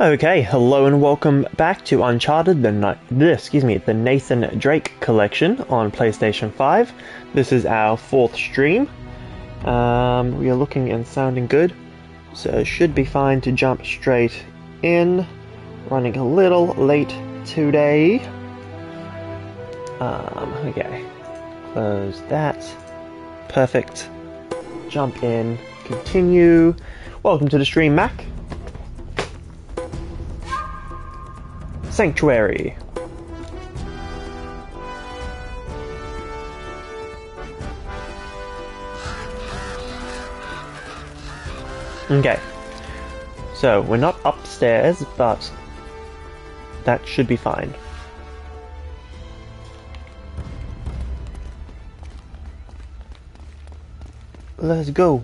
Okay, hello and welcome back to Uncharted, the Nathan Drake collection on PlayStation 5. This is our fourth stream. We are looking and sounding good, so it should be fine to jump straight in. Running a little late today. Okay, close that. Perfect. Jump in, continue. Welcome to the stream, Mac. Sanctuary. Okay, so we're not upstairs, but that should be fine. Let's go.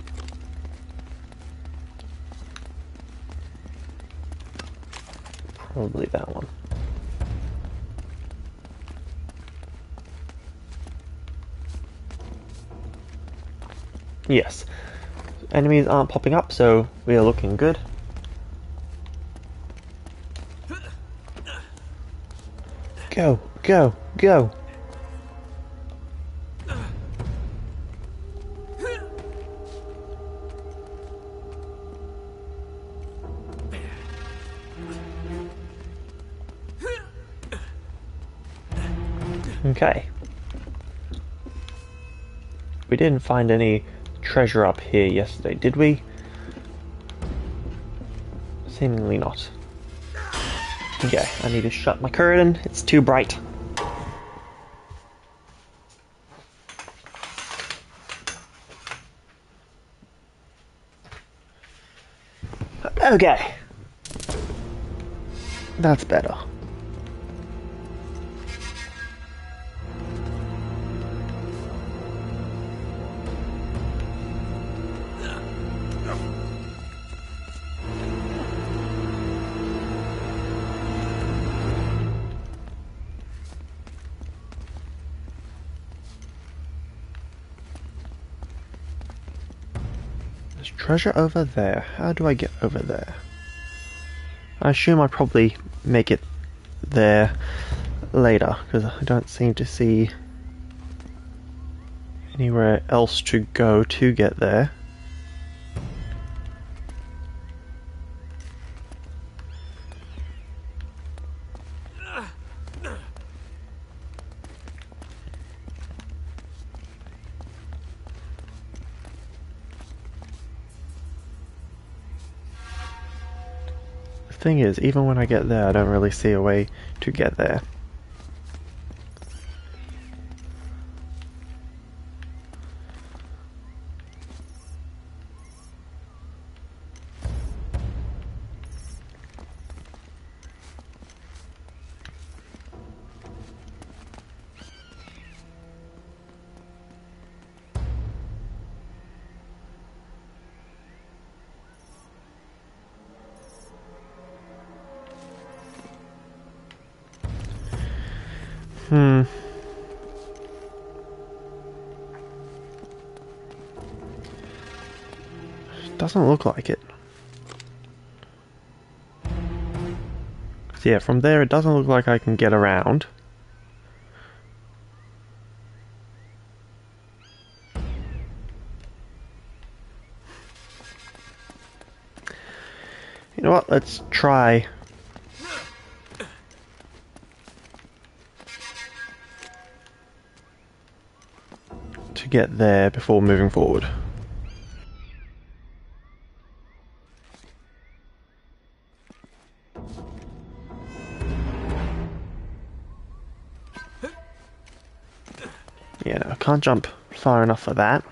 Probably that one. Yes. Enemies aren't popping up, so we are looking good. Go, go, go. Okay. We didn't find any treasure up here yesterday, did we? Seemingly not. Okay, I need to shut my curtain. It's too bright. Okay. That's better. There's treasure over there. How do I get over there? I assume I'd probably make it there later, because I don't seem to see anywhere else to go to get there. The thing is, even when I get there, I don't really see a way to get there. Doesn't look like it. Yeah, from there it doesn't look like I can get around. You know what? Let's try. To get there before moving forward. Yeah, no, I can't jump far enough for that.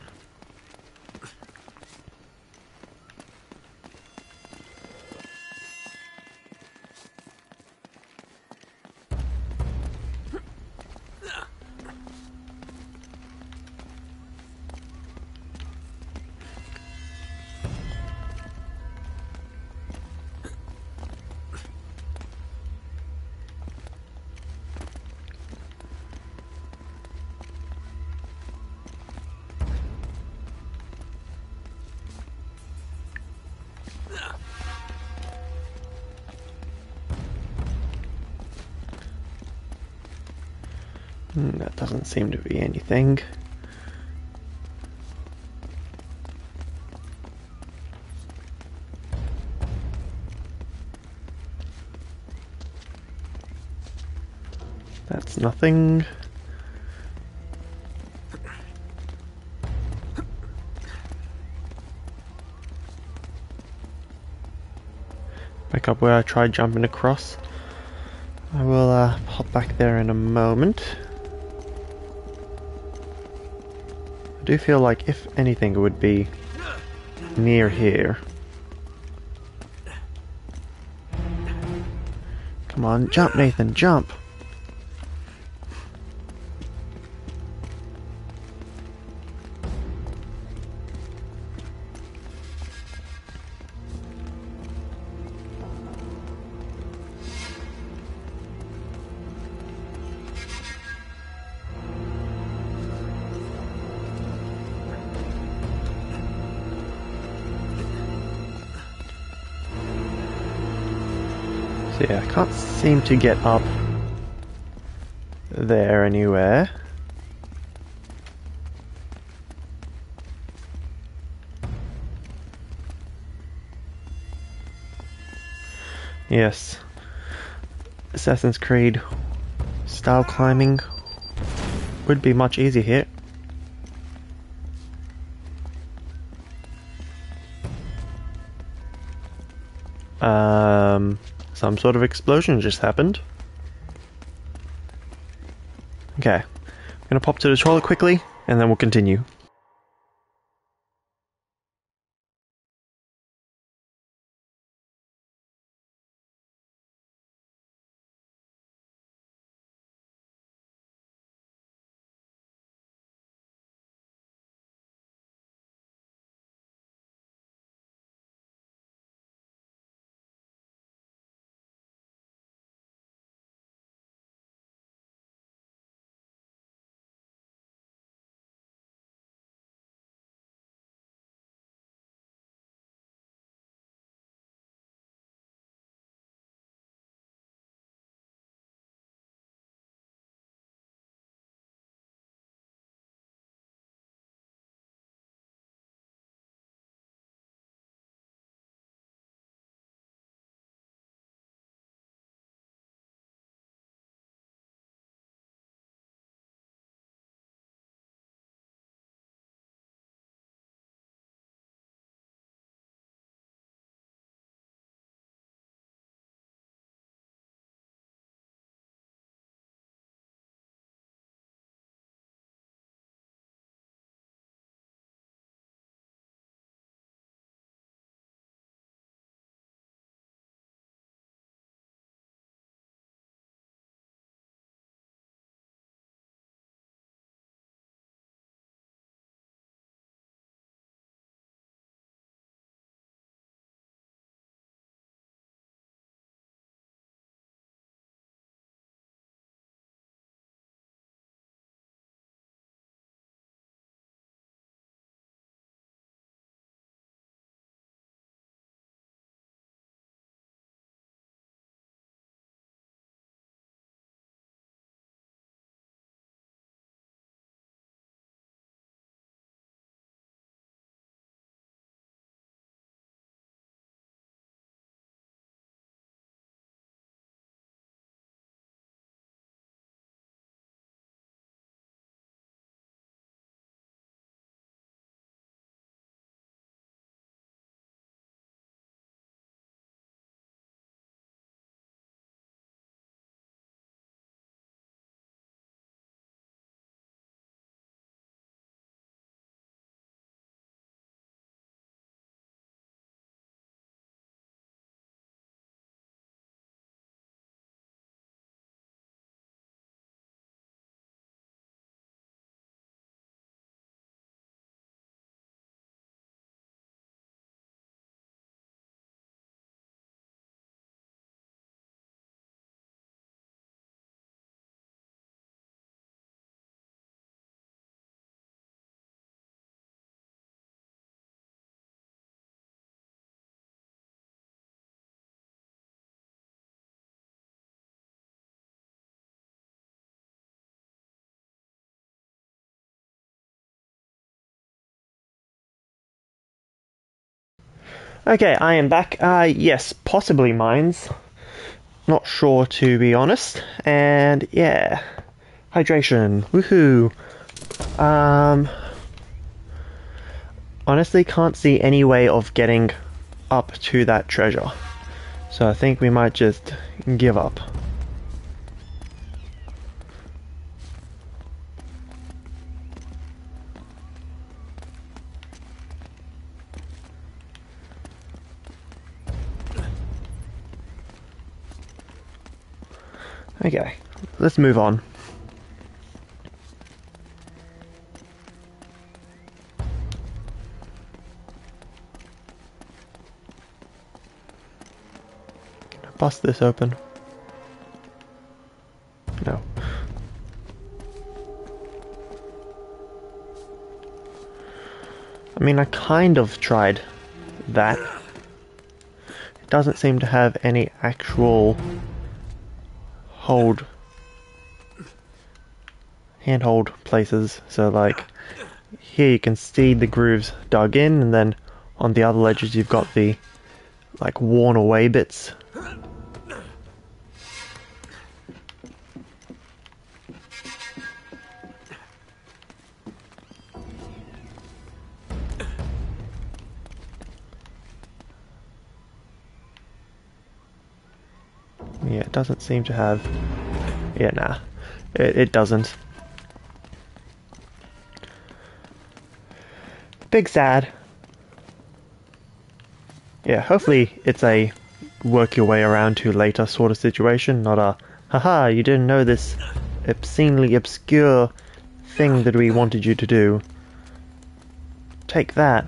That doesn't seem to be anything. That's nothing. Back up where I tried jumping across. I will pop back there in a moment. I do feel like if anything it would be near here. Come on, jump Nathan, jump! So yeah, I can't seem to get up there anywhere. Yes. Assassin's Creed style climbing would be much easier here. Some sort of explosion just happened. Okay, I'm gonna pop to the toilet quickly, and then we'll continue. Okay, I am back. Yes, possibly mines. Not sure, to be honest. And yeah, hydration. Woohoo. Honestly, can't see any way of getting up to that treasure. So I think we might just give up. Okay, let's move on. Can I bust this open? No. I mean, I kind of tried that. It doesn't seem to have any actual handhold places, so like here you can see the grooves dug in, and then on the other ledges you've got the like worn away bits. Yeah, it doesn't seem to have... Yeah, nah. It doesn't. Big sad. Yeah, hopefully it's a work your way around to later sort of situation, not a haha, you didn't know this obscenely obscure thing that we wanted you to do. Take that.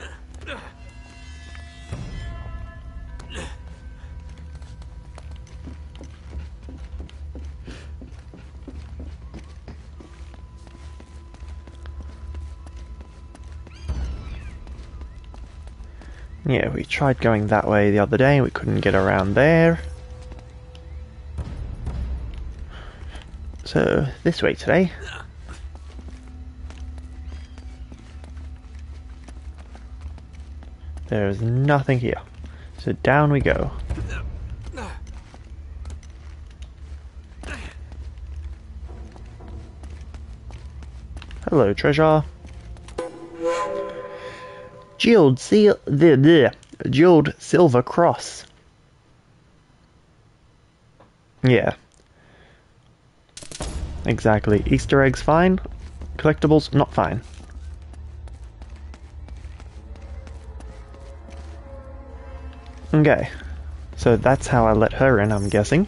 Yeah, we tried going that way the other day, we couldn't get around there. So, this way today. There's nothing here. So down we go. Hello, treasure. Jeweled silver cross. Yeah. Exactly. Easter eggs fine. Collectibles not fine. Okay. So that's how I let her in, I'm guessing.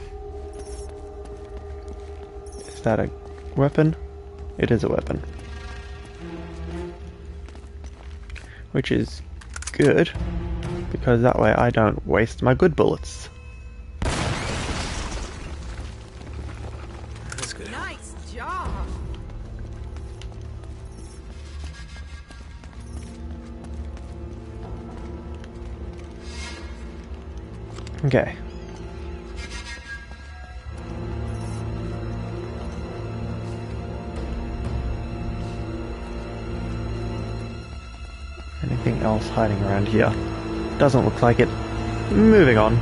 Is that a weapon? It is a weapon. Which is good, because that way I don't waste my good bullets. That's good. Nice job. Okay. Anything else hiding around here? Doesn't look like it. Moving on.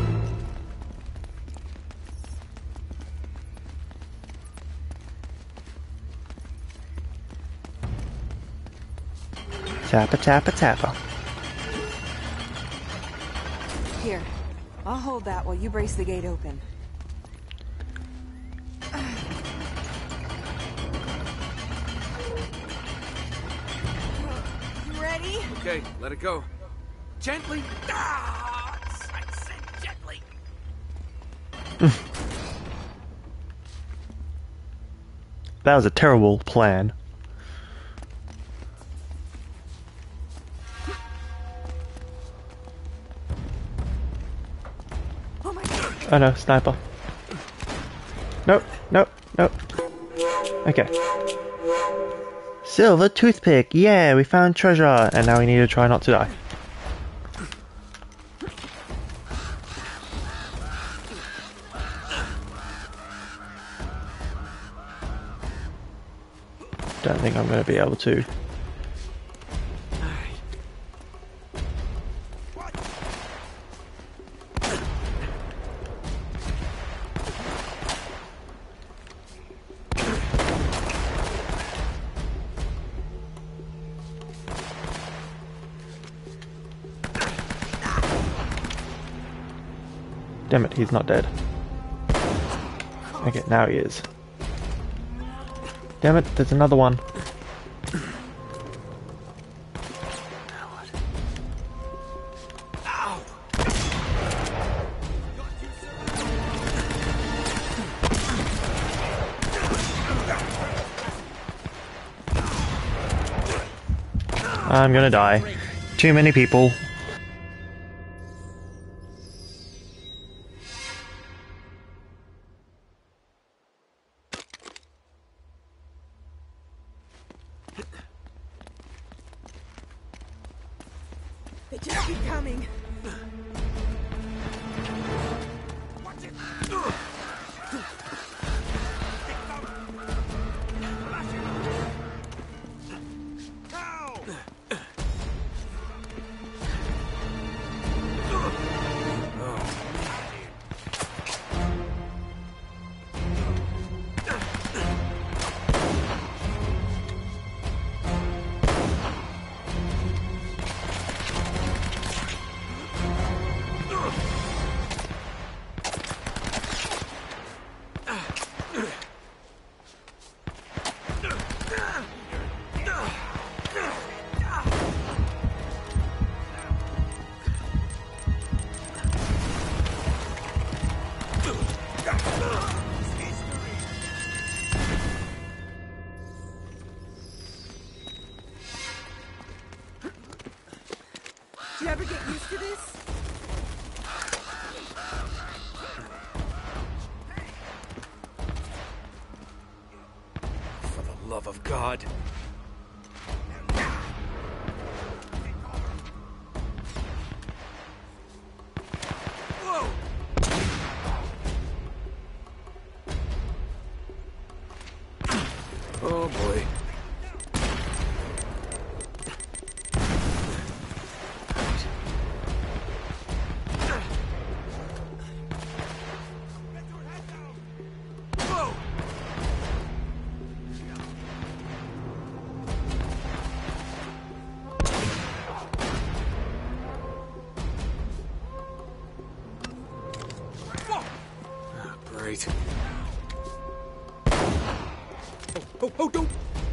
Tappa, tappa, tappa. Here, I'll hold that while you brace the gate open. You ready? Okay, let it go. Gently. Ah, I said gently. That was a terrible plan. Oh my God. Oh no, sniper. Nope, nope, nope. Okay. Silver toothpick! Yeah, we found treasure! And now we need to try not to die. Don't think I'm going to be able to. Damn it, he's not dead. Okay, now he is. Damn it, there's another one. I'm gonna die. Too many people. They just keep coming. Do you ever get used to this? For the love of God. Whoa! Oh boy. Great. Oh, don't!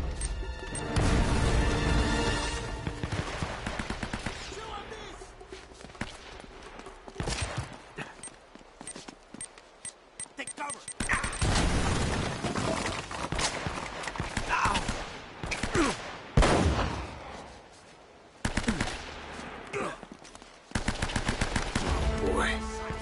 Take cover! Boy.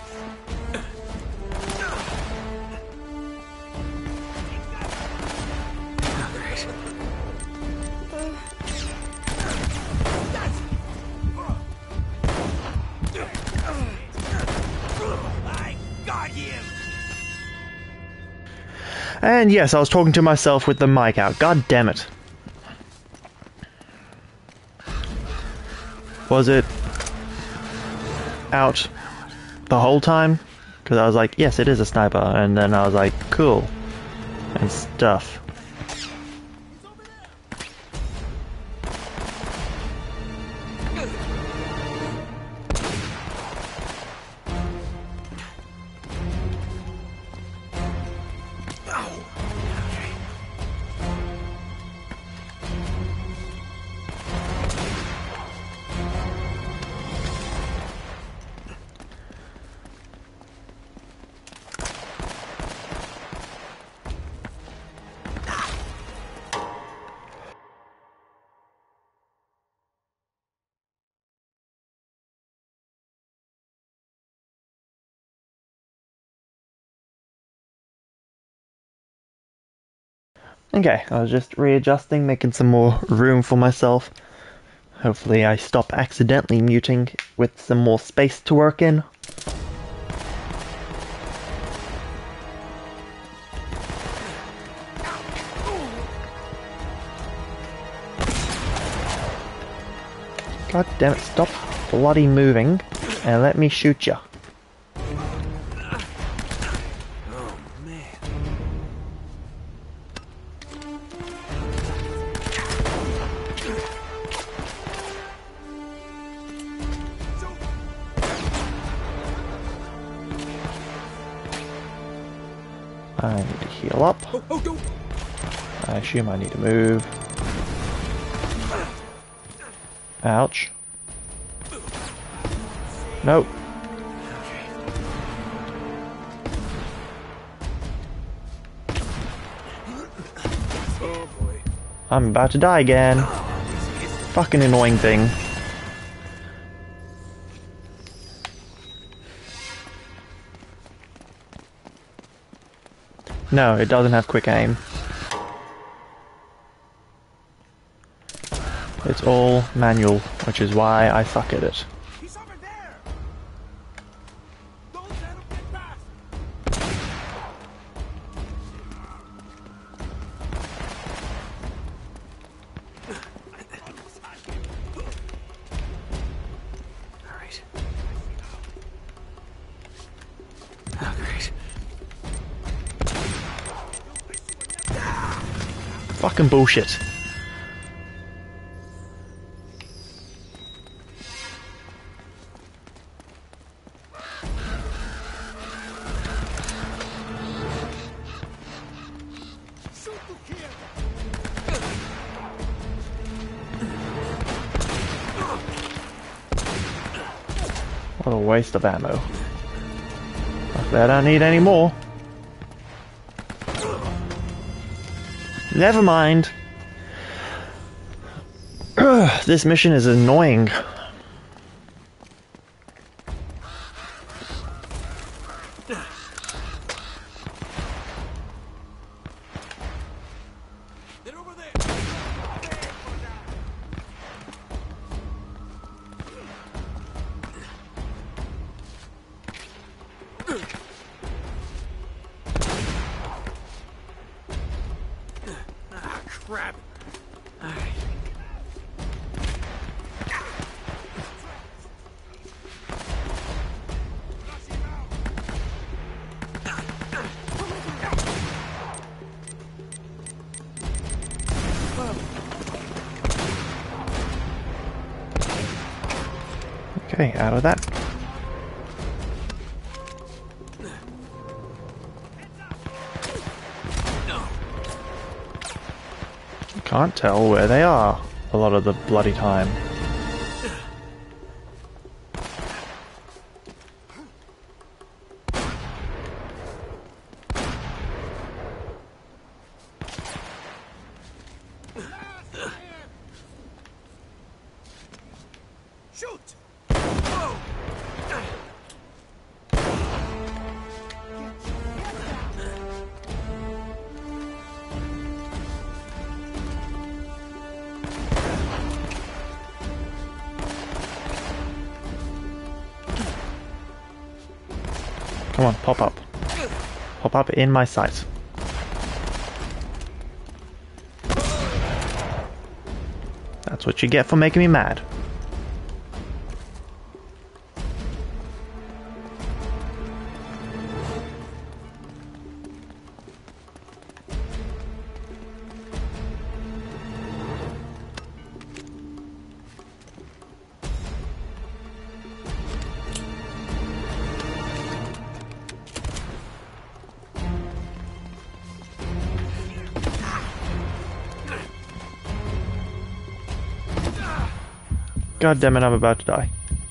And yes, I was talking to myself with the mic out. God damn it. Was it out the whole time? Because I was like, yes, it is a sniper. And then I was like, cool. And stuff. Okay, I was just readjusting, making some more room for myself. Hopefully I stop accidentally muting with some more space to work in. God damn it, stop bloody moving and let me shoot ya. I need to heal up. Oh, don't. I assume I need to move. Ouch. Nope. Oh boy. I'm about to die again. Fucking annoying thing. No, it doesn't have quick aim. It's all manual, which is why I suck at it. He's over there. Don't let him get past. All right. Oh, great. Fucking bullshit. What a waste of ammo. I bet I don't need any more. Never mind. This mission is annoying. Get over there. Ah, crap. All right. Okay, out of that. Can't tell where they are a lot of the bloody time. Shoot! Whoa! Come on, pop up. Pop up in my sight. That's what you get for making me mad. God damn it, I'm about to die.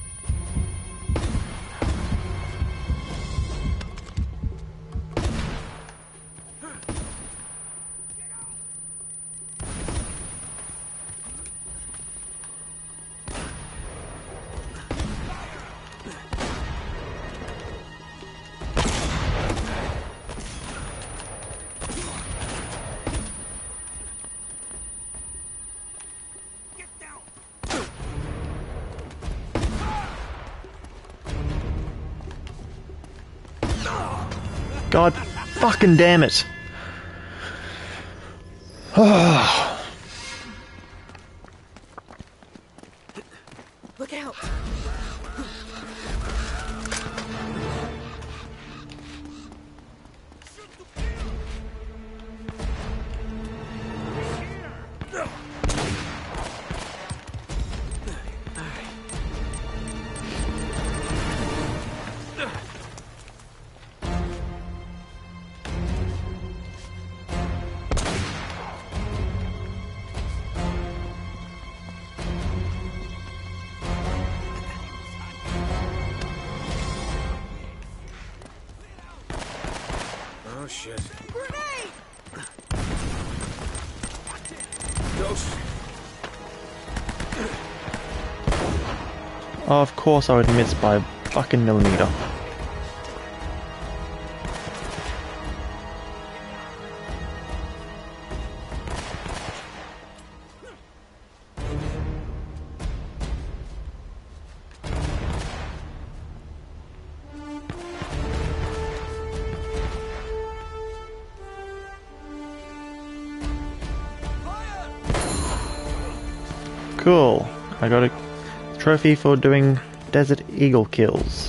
God fucking damn it. Look out! Oh shit. Grenade! Ghost. Oh, of course I would miss by a fucking millimeter. Cool. I got a trophy for doing Desert Eagle kills.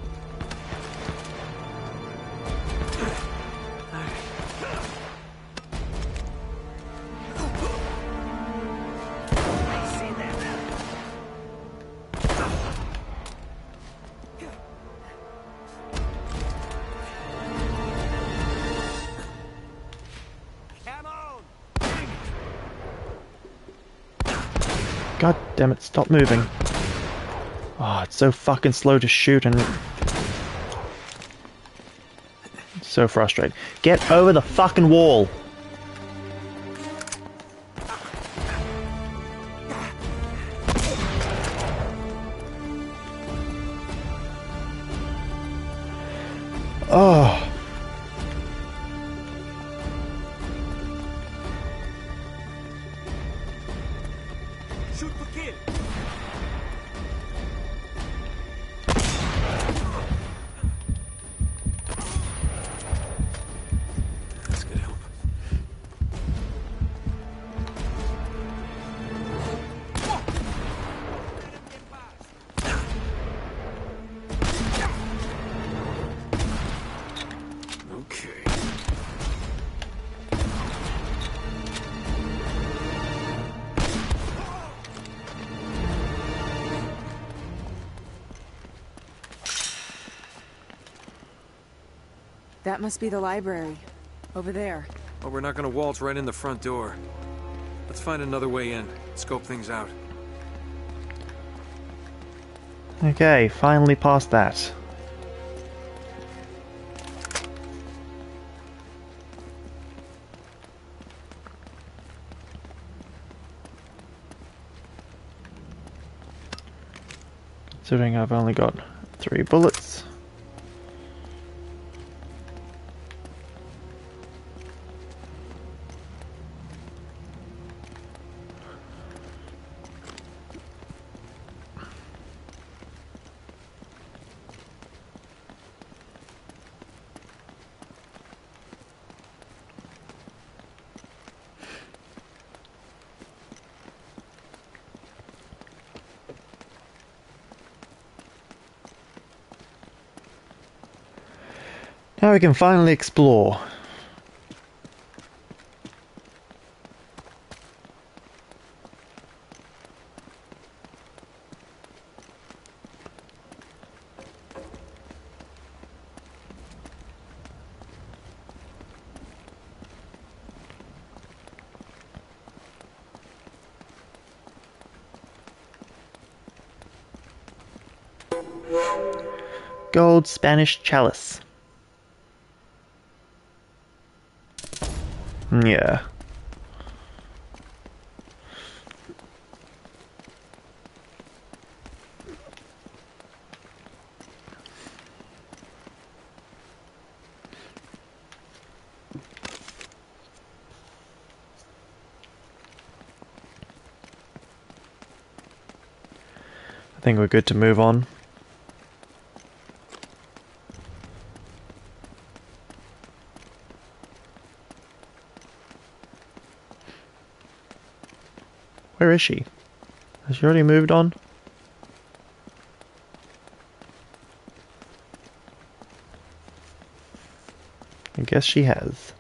God damn it, stop moving. Oh, it's so fucking slow to shoot and... so frustrating. Get over the fucking wall! Oh. Shoot for kill. That's good help. Okay. That must be the library. Over there. Well, we're not gonna waltz right in the front door. Let's find another way in. Scope things out. Okay, finally past that. Considering I've only got 3 bullets. Now we can finally explore. Gold Spanish chalice. Yeah. I think we're good to move on. Where is she? Has she already moved on? I guess she has.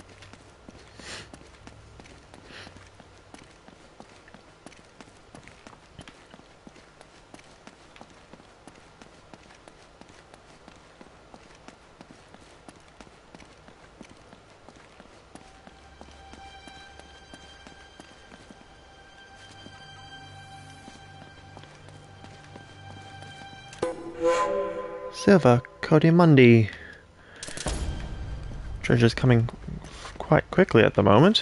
Silver Codimundi. Treasure's coming quite quickly at the moment.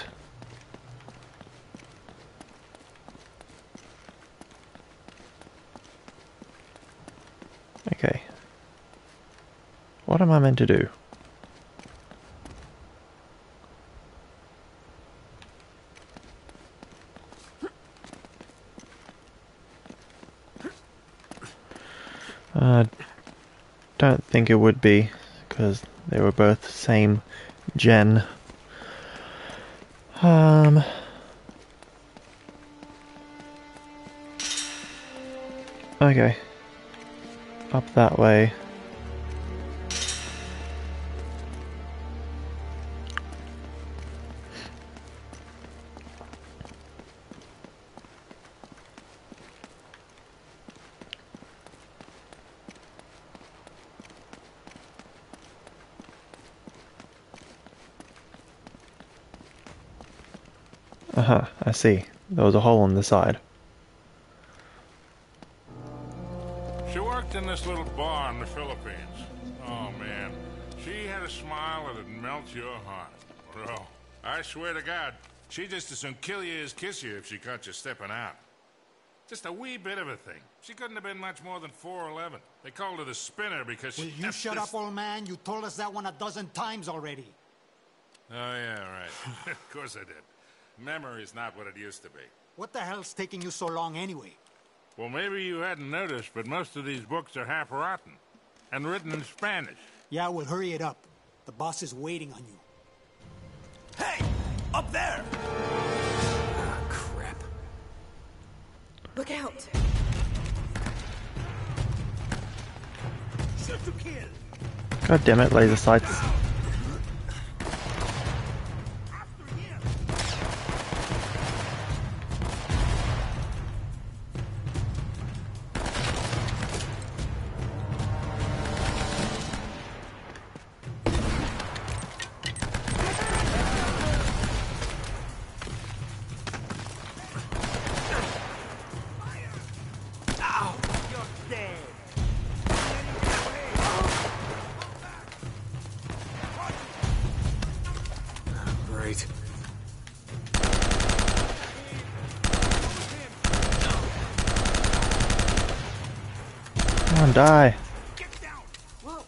Okay. What am I meant to do? Don't think it would be, because they were both same gen. Okay. Up that way. I see. There was a hole on the side. She worked in this little bar in the Philippines. Oh, man. She had a smile that'd melt your heart. Bro, I swear to God, she'd just as soon kill you as kiss you if she caught you stepping out. Just a wee bit of a thing. She couldn't have been much more than 4'11". They called her the spinner because she... Will you shut up, old man? You told us that one a dozen times already. Oh, yeah, right. Of course I did. Memory's not what it used to be. What the hell's taking you so long anyway? Well, maybe you hadn't noticed, but most of these books are half rotten. And written in Spanish. Yeah, well, hurry it up. The boss is waiting on you. Hey! Up there! Ah, crap. Look out! Shoot to kill! God damn it, laser sights. Great. Come on, die. Whoa!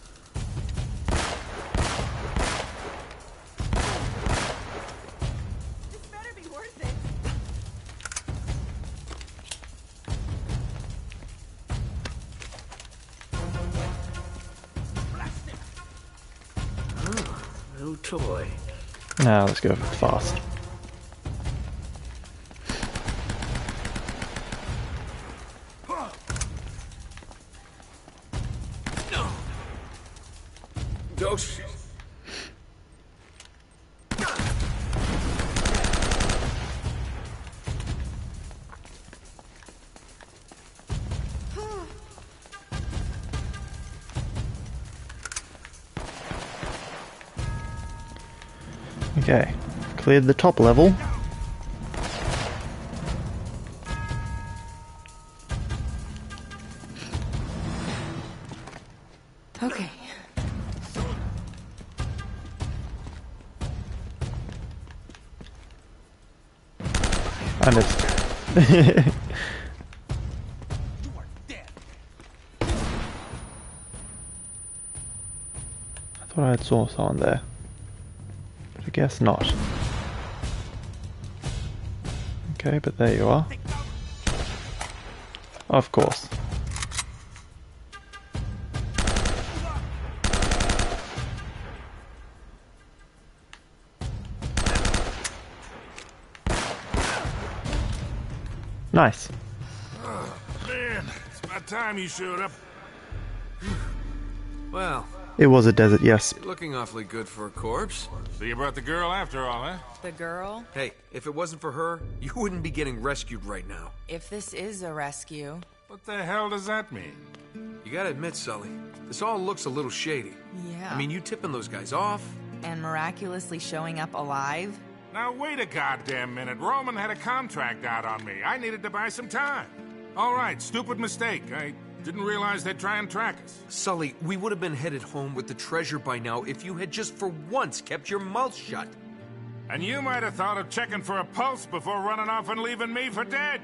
This better be worth it. No toy. Now let's go fast. Oh, shit. Okay, cleared the top level. Okay. I missed. I thought I saw someone there. But I guess not. Okay, but there you are. Of course. Nice. Man, it's about time you showed up. Well, It was a desert, yes. you're looking awfully good for a corpse. So you brought the girl after all, huh? The girl? Hey, if it wasn't for her, you wouldn't be getting rescued right now. If this is a rescue. What the hell does that mean? You gotta admit, Sully, this all looks a little shady. Yeah. I mean, you tipping those guys off? And miraculously showing up alive? Now, wait a goddamn minute. Roman had a contract out on me. I needed to buy some time. All right, stupid mistake. I Didn't realize they'd try and track us. Sully, we would have been headed home with the treasure by now if you had just for once kept your mouth shut. And you might have thought of checking for a pulse before running off and leaving me for dead.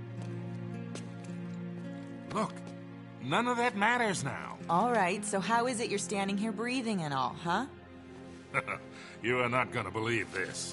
Look, none of that matters now. All right, so how is it you're standing here breathing and all, huh? You are not gonna believe this.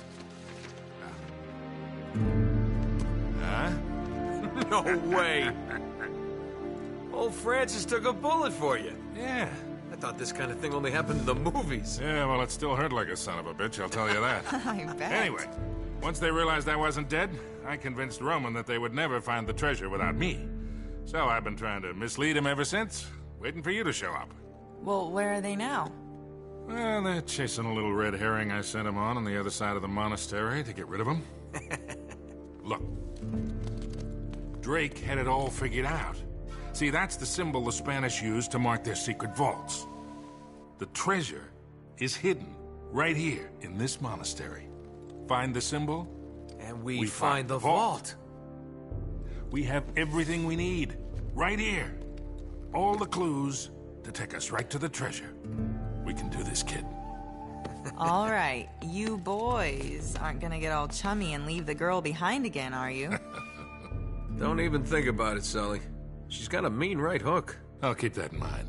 Huh? No way! Old Francis took a bullet for you. Yeah. I thought this kind of thing only happened in the movies. Yeah, well, it still hurt like a son of a bitch, I'll tell you that. I bet. Anyway, once they realized I wasn't dead, I convinced Roman that they would never find the treasure without me. So I've been trying to mislead him ever since, waiting for you to show up. Well, where are they now? Well, they're chasing a little red herring I sent him on the other side of the monastery to get rid of him. Look, Drake had it all figured out. See, that's the symbol the Spanish used to mark their secret vaults. The treasure is hidden right here in this monastery. Find the symbol, And we find the vault. We have everything we need, right here. All the clues to take us right to the treasure. We can do this, kid. All right, you boys aren't gonna get all chummy and leave the girl behind again, are you? Don't even think about it, Sully. She's got a mean right hook. I'll keep that in mind.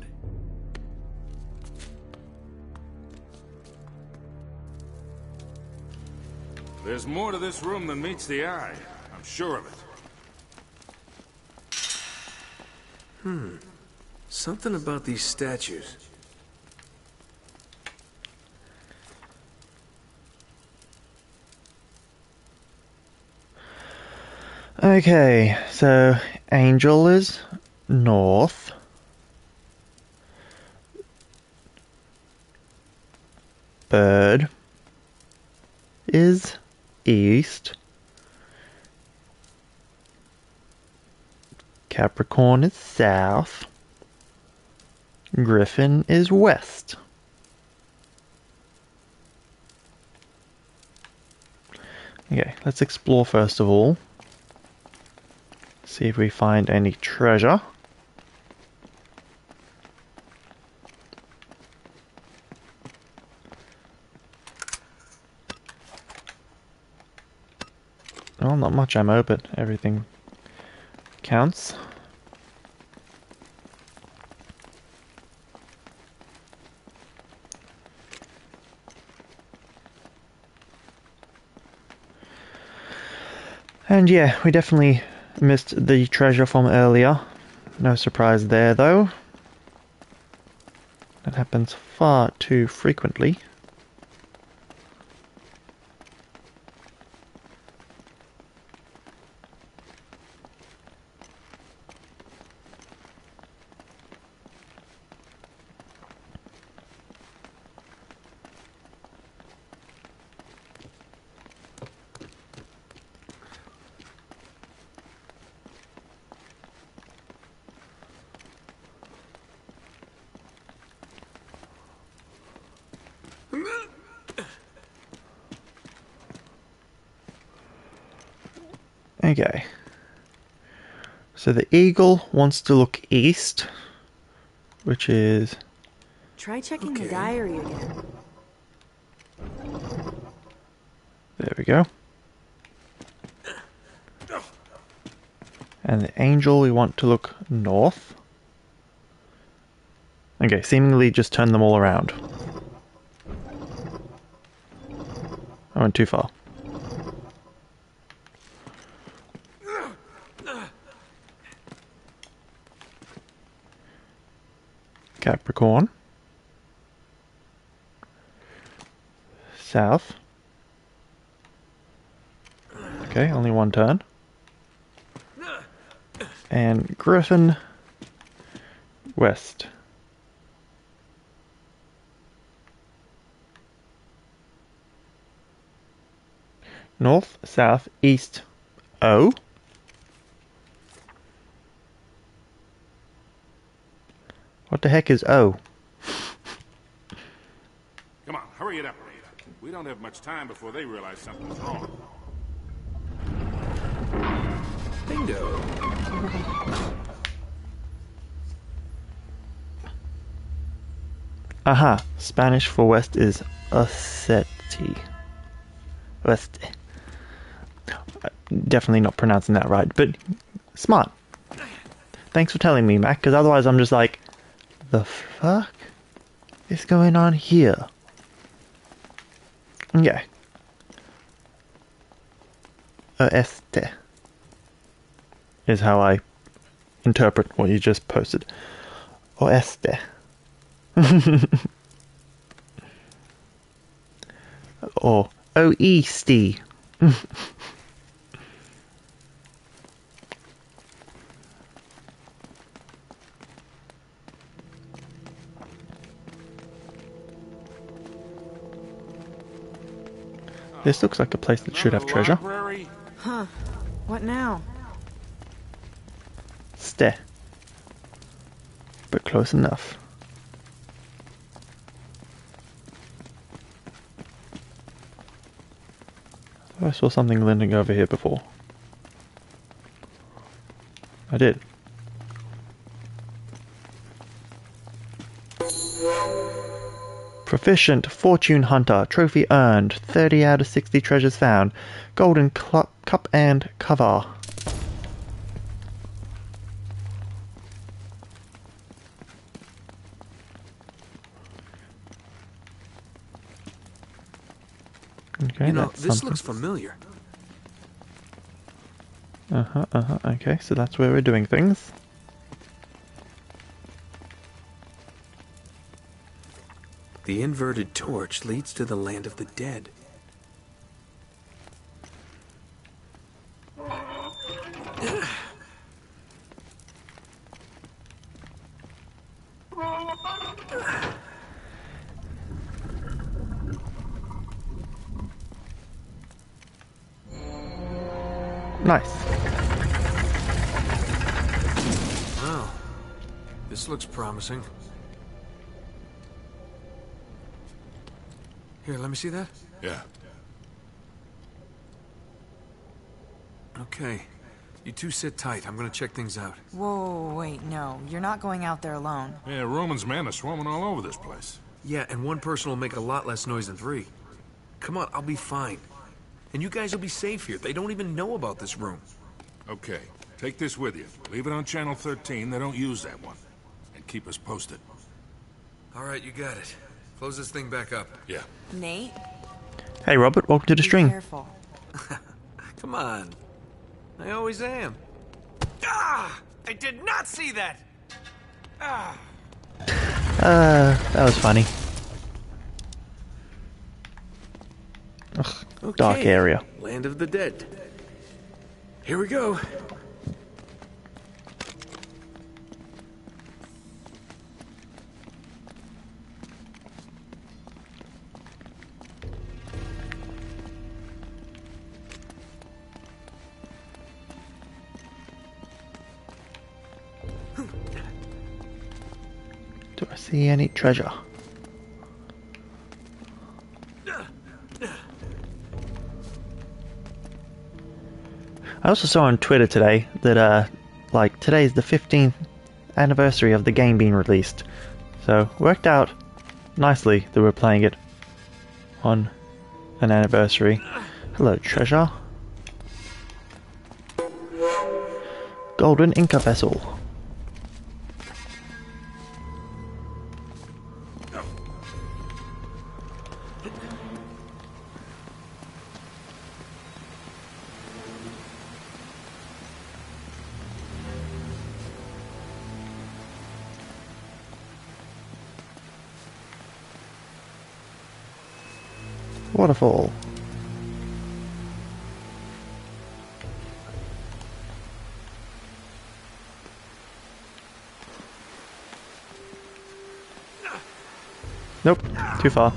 There's more to this room than meets the eye. I'm sure of it. Something about these statues. Okay, so Angel is north. Bird is east. Capricorn is south. Griffin is west. Okay, let's explore first of all. See if we find any treasure. Well, not much ammo, but everything counts. And yeah, we definitely missed the treasure from earlier. No surprise there, though. That happens far too frequently. Okay. So the eagle wants to look east, which is... Try checking the diary again. There we go. And the angel, we want to look north. Okay, seemingly just turn them all around. I went too far. Capricorn. South. Okay, only one turn. And Griffin. West. North, south, east, O. What the heck is O? Come on, hurry it up. We don't have much time before they realize something's wrong. Bingo. Aha, Spanish for west is Osseti. Oeste. Definitely not pronouncing that right, but smart. Thanks for telling me, Mac, because otherwise I'm just like, the fuck is going on here? Yeah. Oeste is how I interpret what you just posted. Oeste. Or Oeste. This looks like a place that should have treasure. Library? Huh. What now? Ste. But close enough. I saw something landing over here before. I did. Proficient Fortune Hunter. Trophy earned. 30 out of 60 treasures found. Golden cup and cover. Okay, You know, that's this something. looks familiar. Okay, so that's where we're doing things. The inverted torch leads to the land of the dead. Nice. Wow. This looks promising. Here, let me see that. Yeah. Okay. You two sit tight. I'm gonna check things out. Whoa, wait, no. You're not going out there alone. Yeah, Roman's men are swarming all over this place. Yeah, and one person will make a lot less noise than three. Come on, I'll be fine. And you guys will be safe here. They don't even know about this room. Okay, take this with you. Leave it on Channel 13. They don't use that one. And keep us posted. All right, you got it. Close this thing back up. Yeah. Nate, Hey Robert, welcome to the be stream. careful. Come on. I always am. Ah! I did not see that! Ah! That was funny. Ugh, dark Okay. area. Land of the dead. Here we go. Do I see any treasure? I also saw on Twitter today that like today's the 15th anniversary of the game being released. So worked out nicely that we're playing it on an anniversary. Hello, treasure. Golden Inca vessel. Waterfall. Nope, too far.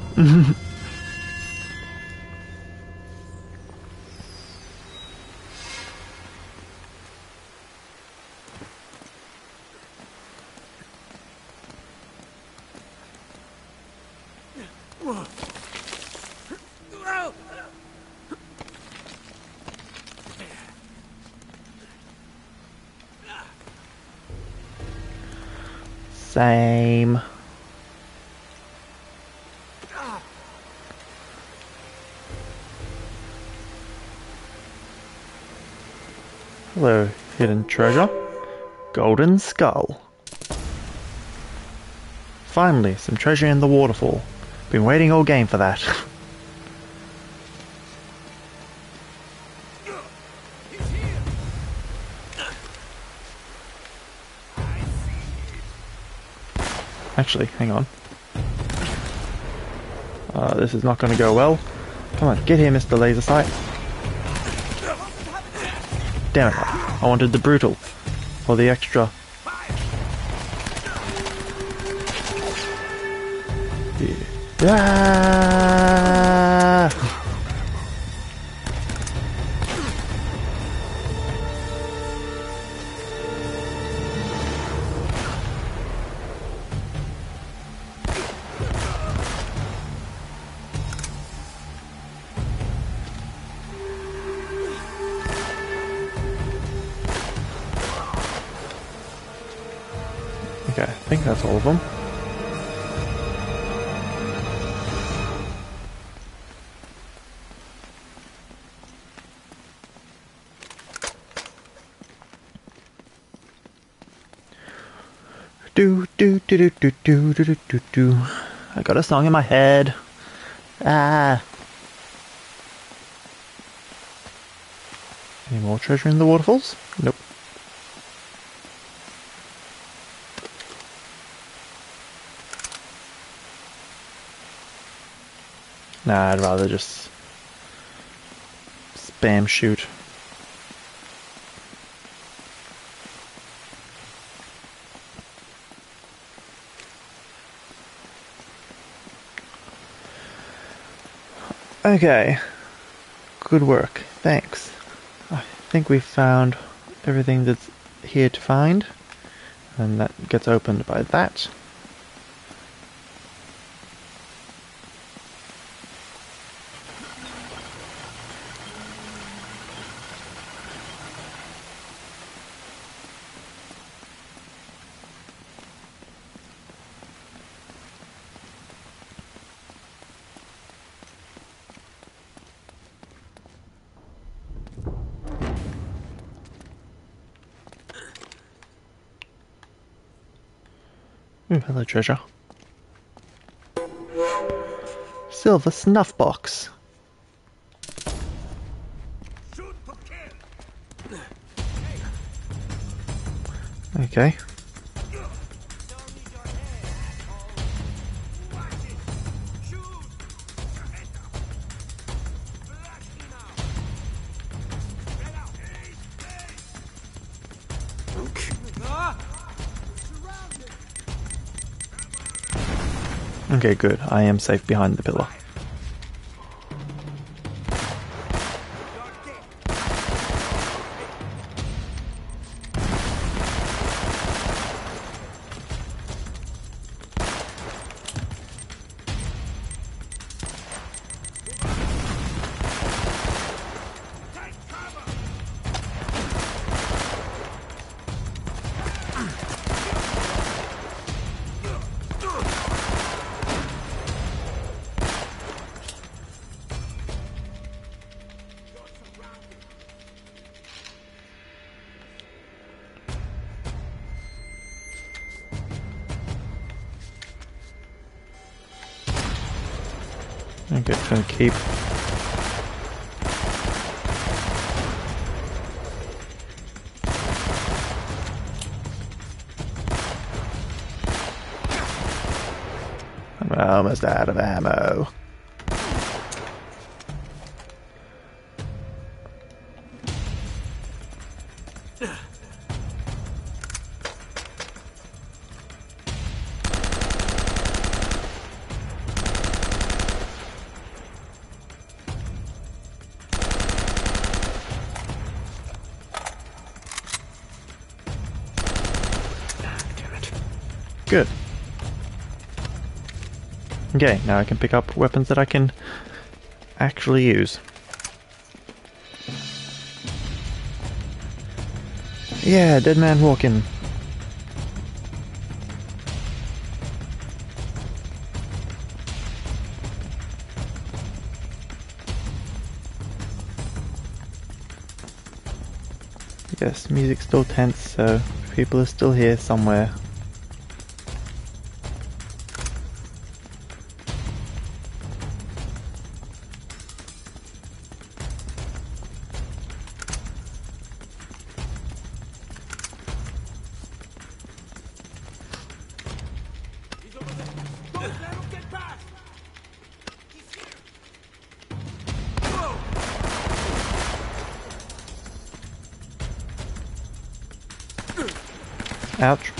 Same. Hello, hidden treasure. Golden skull. Finally, some treasure in the waterfall. Been waiting all game for that. Actually, hang on. This is not going to go well. Come on, get here, Mr. Laser Sight. Damn it, I wanted the brutal. Or the extra. Ah! Okay, I think that's all of them. Do do do do do do do do do. I got a song in my head. Ah. Any more treasure in the waterfalls? Nope. Nah, I'd rather just spam shoot. Okay. Good work. Thanks. I think we've found everything that's here to find. And that gets opened by that. Ooh, hello, treasure. Silver snuff box. Okay. Okay, good. I am safe behind the pillar. Okay, gonna keep. I'm almost out of ammo. Good. Okay, now I can pick up weapons that I can actually use. Yeah, dead man walking. Yes, music's still tense, so people are still here somewhere. Ouch.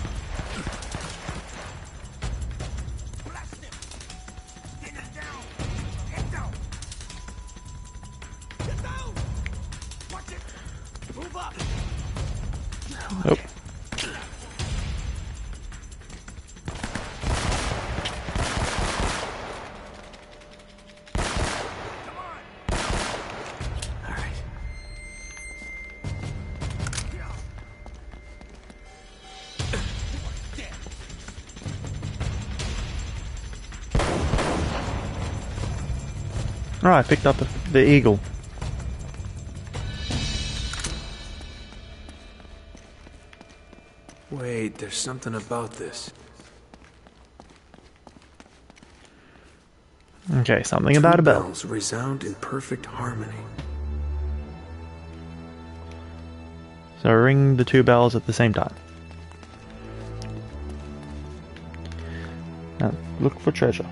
Nope. Alright, I picked up the eagle. Wait, there's something about this. Okay, something about a bell. Bells resound in perfect harmony. So ring the two bells at the same time. Now look for treasure.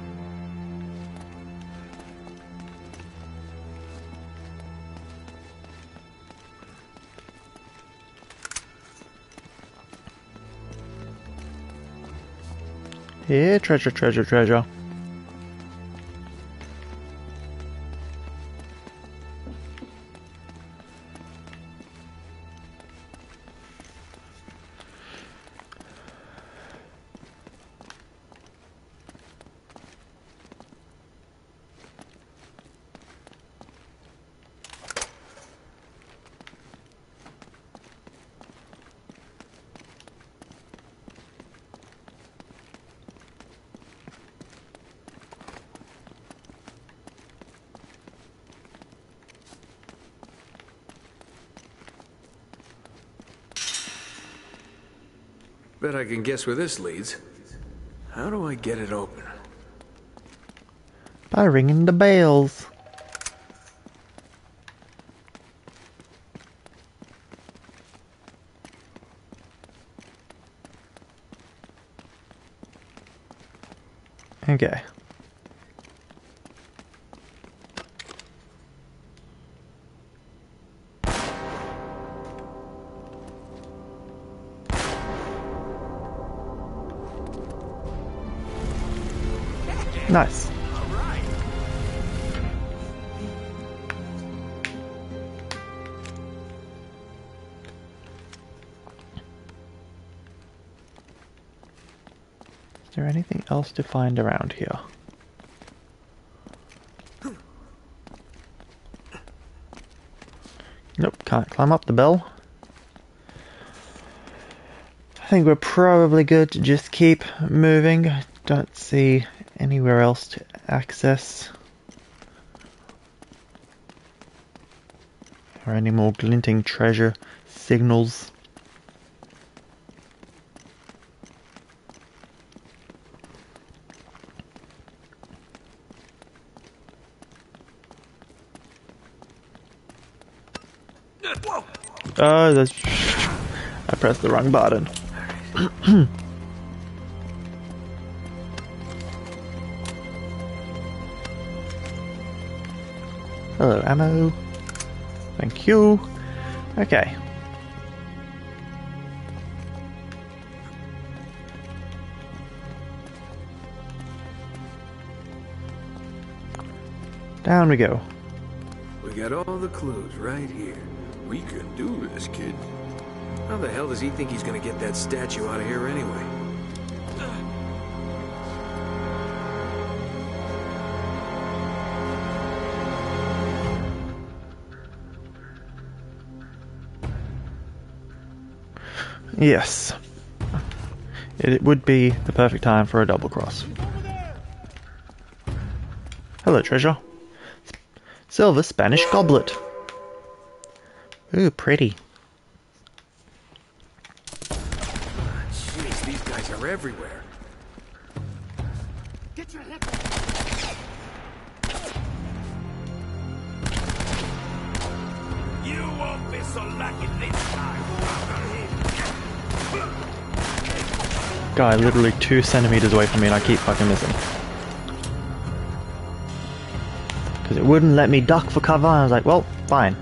Here, treasure, treasure, treasure. Bet I can guess where this leads. How do I get it open? By ringing the bells. Okay. Nice. Is there anything else to find around here? Nope, can't climb up the bell. I think we're probably good to just keep moving. I don't see anywhere else to access. Or any more glinting treasure signals. Oh, that's... I pressed the wrong button. Hello, ammo. Thank you. Okay. Down we go. We got all the clues right here. We can do this, kid. How the hell does he think he's gonna get that statue out of here anyway? Yes. It would be the perfect time for a double cross. Hello, treasure. Silver Spanish goblet. Ooh, pretty. They're everywhere. Get your head. You won't be so lucky this time. Guy literally 2 centimeters away from me and I keep fucking missing. Because it wouldn't let me duck for cover, and I was like, well, fine.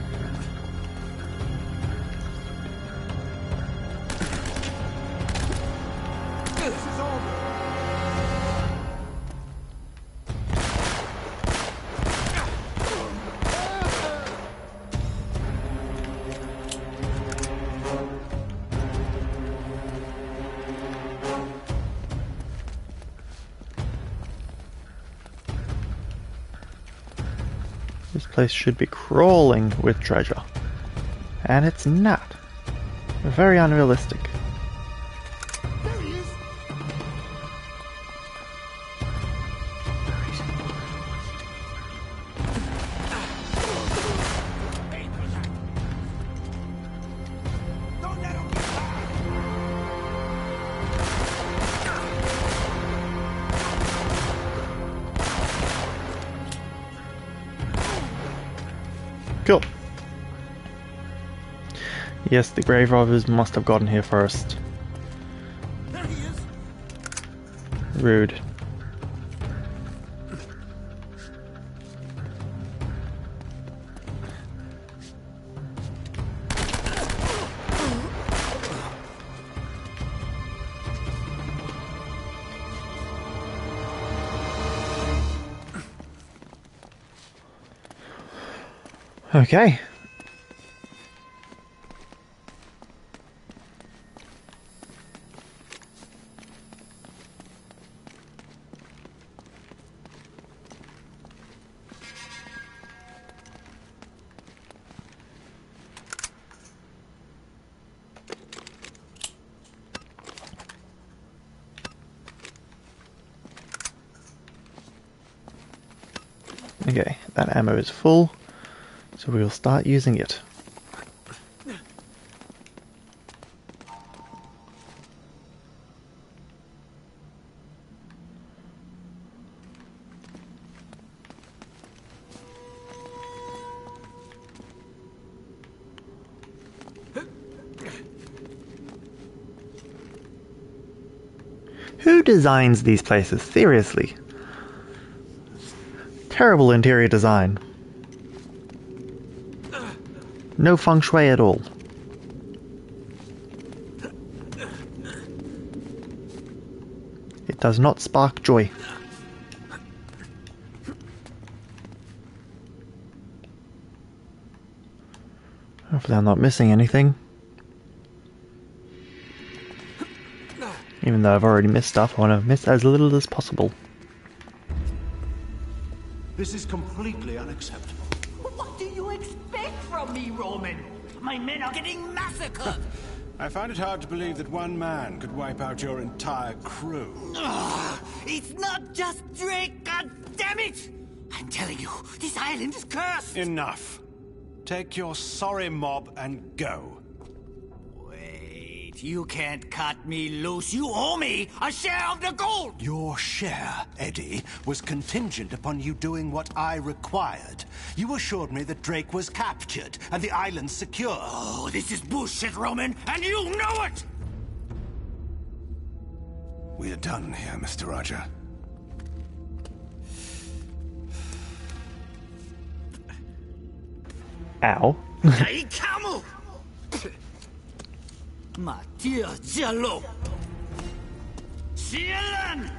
This place should be crawling with treasure. And it's not. Very unrealistic. There he is. Don't let him get by. Cool. Yes, the grave robbers must have gotten here first. There he is. Rude. Okay. Okay, that ammo is full, so we'll start using it. Who designs these places? Seriously. Terrible interior design. No feng shui at all. It does not spark joy. Hopefully I'm not missing anything. Even though I've already missed stuff, I want to miss as little as possible. This is completely unacceptable. What do you expect from me, Roman? My men are getting massacred! I find it hard to believe that one man could wipe out your entire crew. Ugh, it's not just Drake, god damn it! I'm telling you, this island is cursed! Enough. Take your sorry mob and go. Wait, you can't cut me loose. You owe me a share of the gold! Your share, Eddie, was contingent upon you doing what I required. You assured me that Drake was captured and the island secure. Oh, this is bullshit, Roman, and you know it! We are done here, Mr. Roger. Ow. Hey, Camel! My dear Jello! Cielan!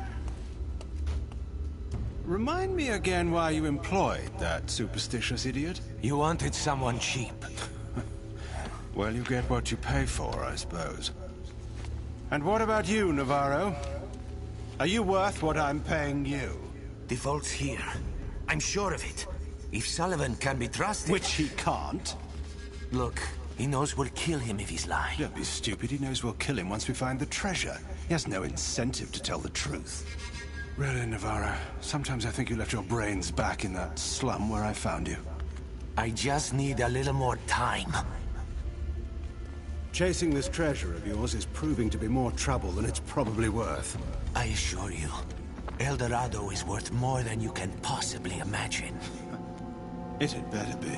Remind me again why you employed that superstitious idiot. You wanted someone cheap. Well, you get what you pay for, I suppose. And what about you, Navarro? Are you worth what I'm paying you? The vault's here. I'm sure of it. If Sullivan can be trusted... Which he can't. Look, he knows we'll kill him if he's lying. Don't be stupid. He knows we'll kill him once we find the treasure. He has no incentive to tell the truth. Really, Navarro, sometimes I think you left your brains back in that slum where I found you. I just need a little more time. Chasing this treasure of yours is proving to be more trouble than it's probably worth. I assure you, El Dorado is worth more than you can possibly imagine. It had better be.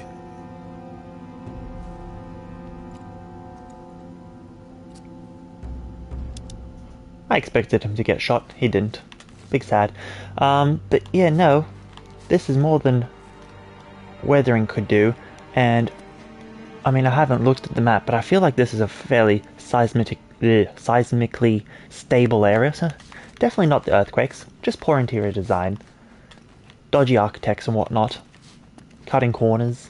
I expected him to get shot. He didn't. Big sad. But yeah, no. This is more than weathering could do. And, I mean, I haven't looked at the map, but I feel like this is a fairly seismically stable area. So definitely not the earthquakes. Just poor interior design. Dodgy architects and whatnot. Cutting corners.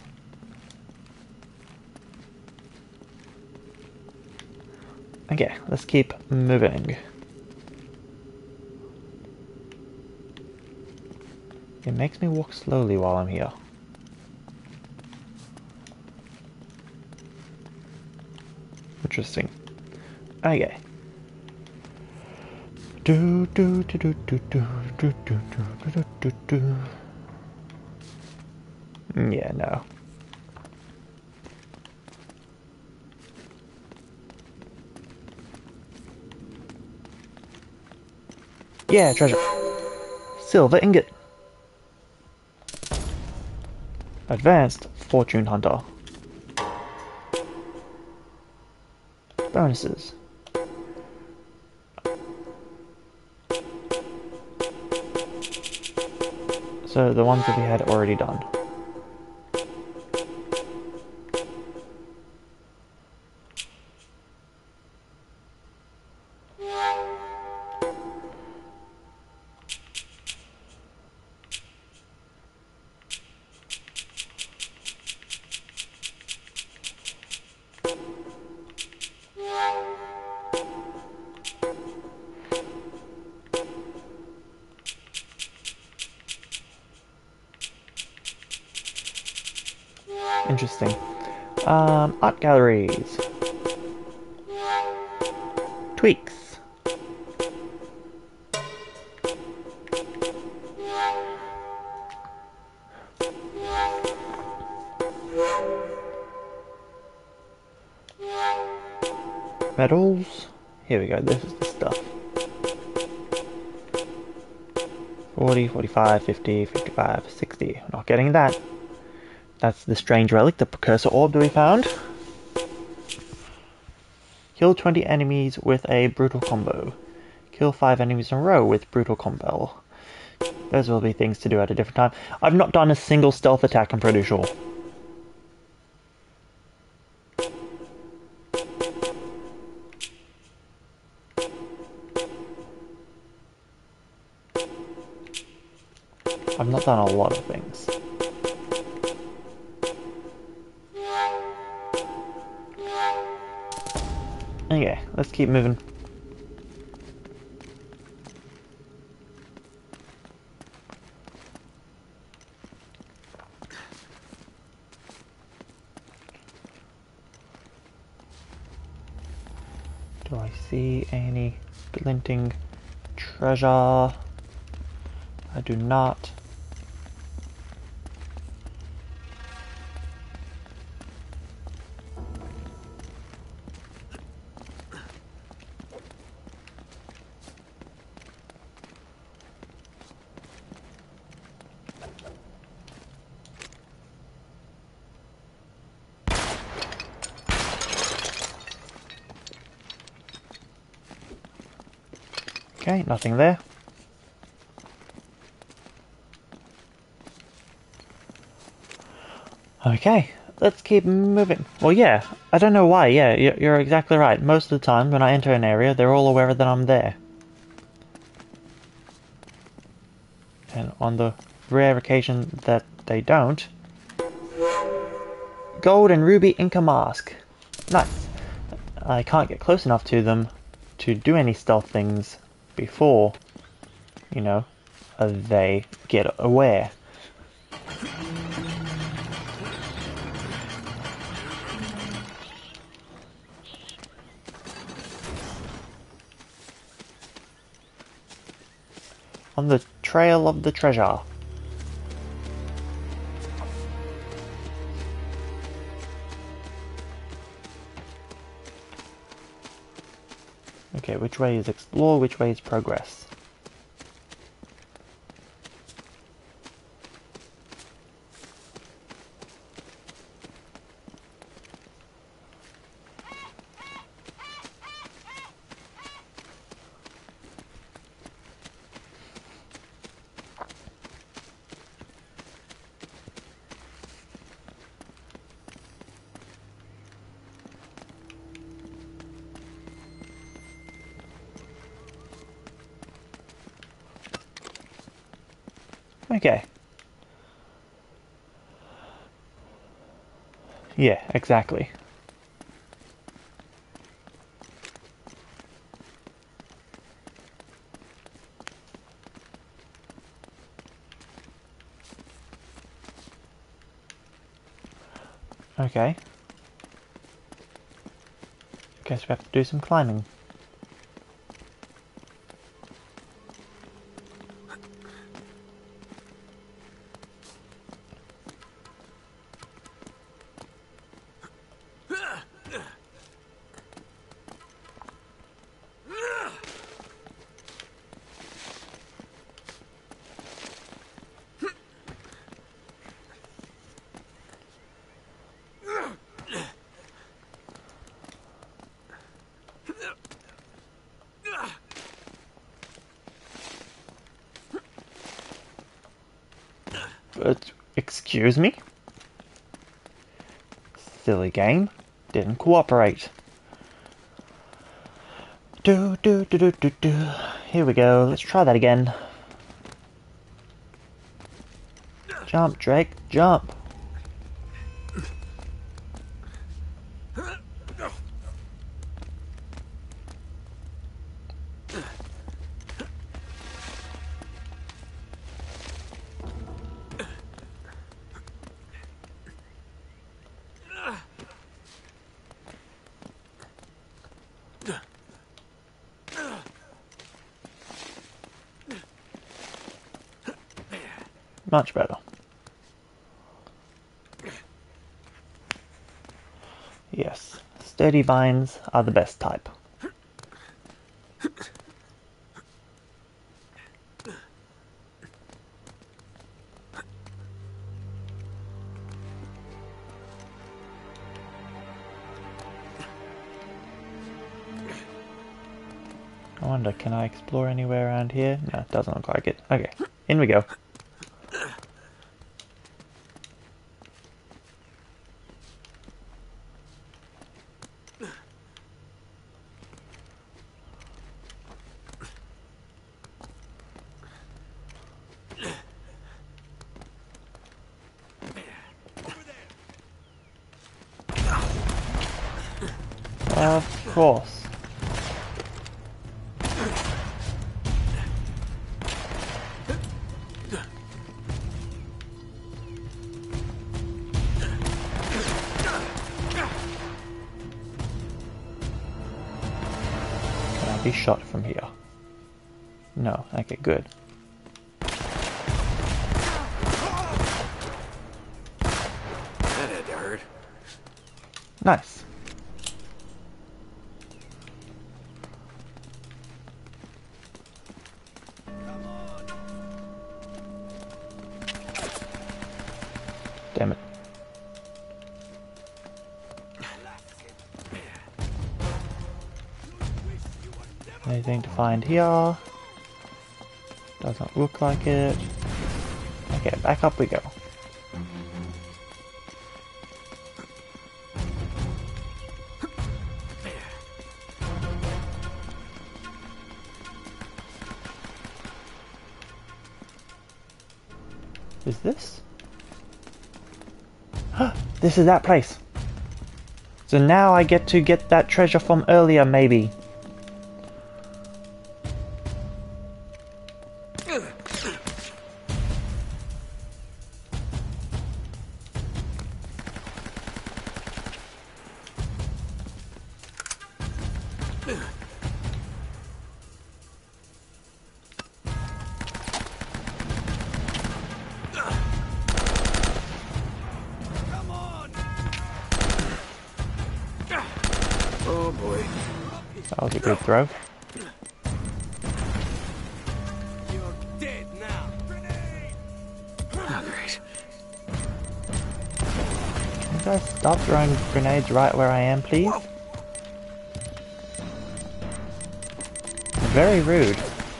Okay, let's keep moving. It makes me walk slowly while I'm here. Interesting. Okay. Do do do do do do do do do do do. Yeah, no. Yeah, treasure. Silver ingot. Advanced Fortune Hunter. Bonuses. So the ones that we had already done. Interesting. Art galleries. Tweaks. Medals. Here we go, this is the stuff. 40, 45, 50, 55, 60. Not getting that. That's the strange relic, the precursor orb that we found. Kill 20 enemies with a brutal combo. Kill 5 enemies in a row with brutal combo. Those will be things to do at a different time. I've not done a single stealth attack, I'm pretty sure. I've not done a lot of things. Okay, let's keep moving. Do I see any glinting treasure? I do not. Okay, nothing there. Okay, let's keep moving. Well, yeah, I don't know why. Yeah, you're exactly right. Most of the time when I enter an area, they're all aware that I'm there. And on the rare occasion that they don't... Gold and ruby Inca mask. Nice. I can't get close enough to them to do any stealth things before, you know, they get aware. On the trail of the treasure. Okay, which way is explore, which way is progress? Okay. Yeah, exactly. Okay. Guess we have to do some climbing. Excuse me? Silly game. Didn't cooperate. Do. Here we go. Let's try that again. Jump, Drake. Jump. Much better. Yes, sturdy vines are the best type. I wonder, can I explore anywhere around here? No, it doesn't look like it. Okay, in we go. Of course. Can I be shot from here? No. Okay, good. That had to hurt. Nice. Damn it. Anything to find here? Doesn't look like it. Okay, back up we go. Is this? This is that place. So now I get to get that treasure from earlier, maybe. Oh boy. That was a good throw. You're dead now. Grenade! Oh, great. Can you guys stop throwing grenades right where I am, please? Whoa. Very rude.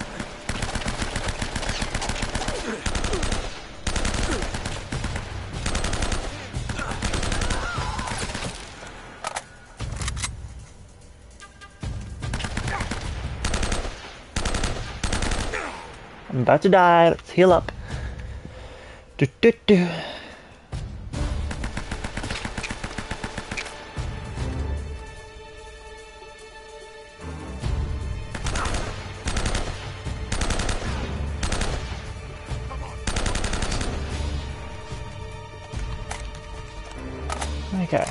I'm about to die. Let's heal up. Do do do. Okay.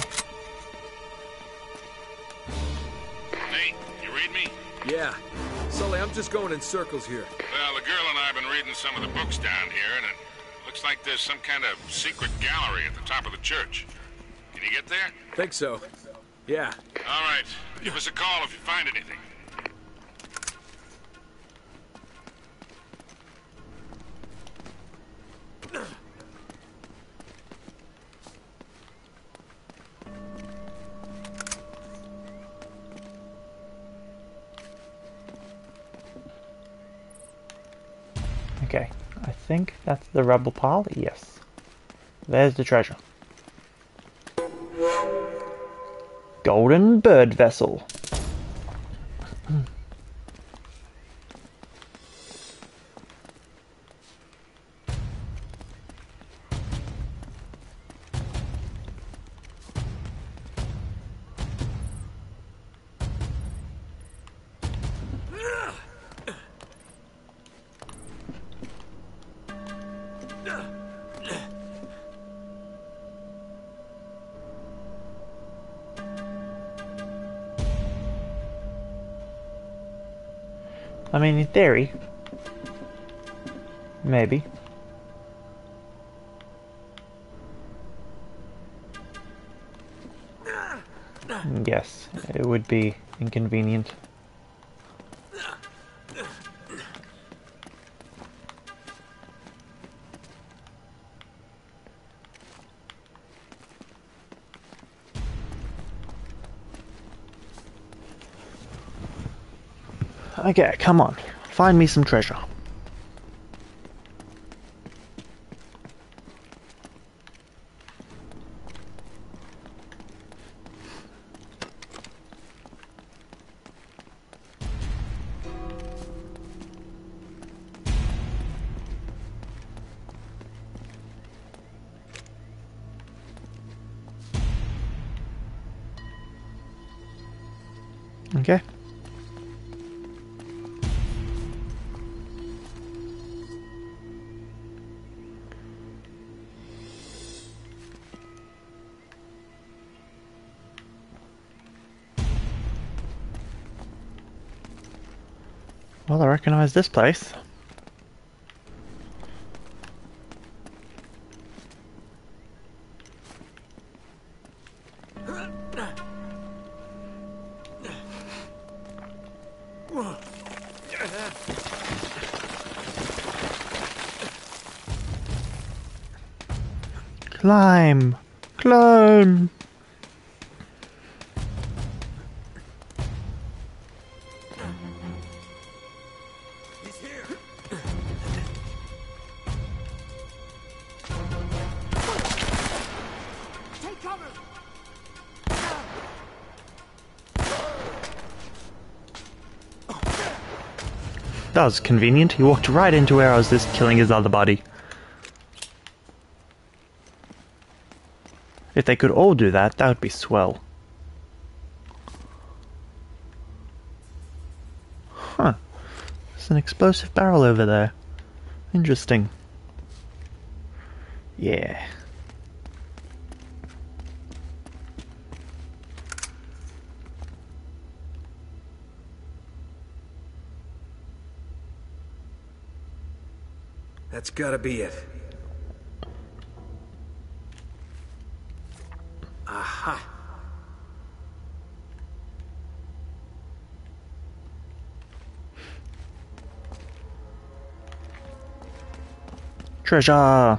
Hey, you read me? Yeah. Sully, I'm just going in circles here. Well, the girl and I have been reading some of the books down here, and it looks like there's some kind of secret gallery at the top of the church. Can you get there? Think so. Yeah. All right. Give us a call if you find anything. Okay. I think that's the rubble pile. Yes. There's the treasure. Golden bird vessel. I mean, in theory, maybe. Yes, it would be inconvenient. Okay, come on. Find me some treasure. Okay. Well, I recognize this place. Climb! Climb! That was convenient. He walked right into where I was just killing his other buddy. If they could all do that, that would be swell. Huh. There's an explosive barrel over there. Interesting. Yeah. That's gotta be it. Aha! Treasure!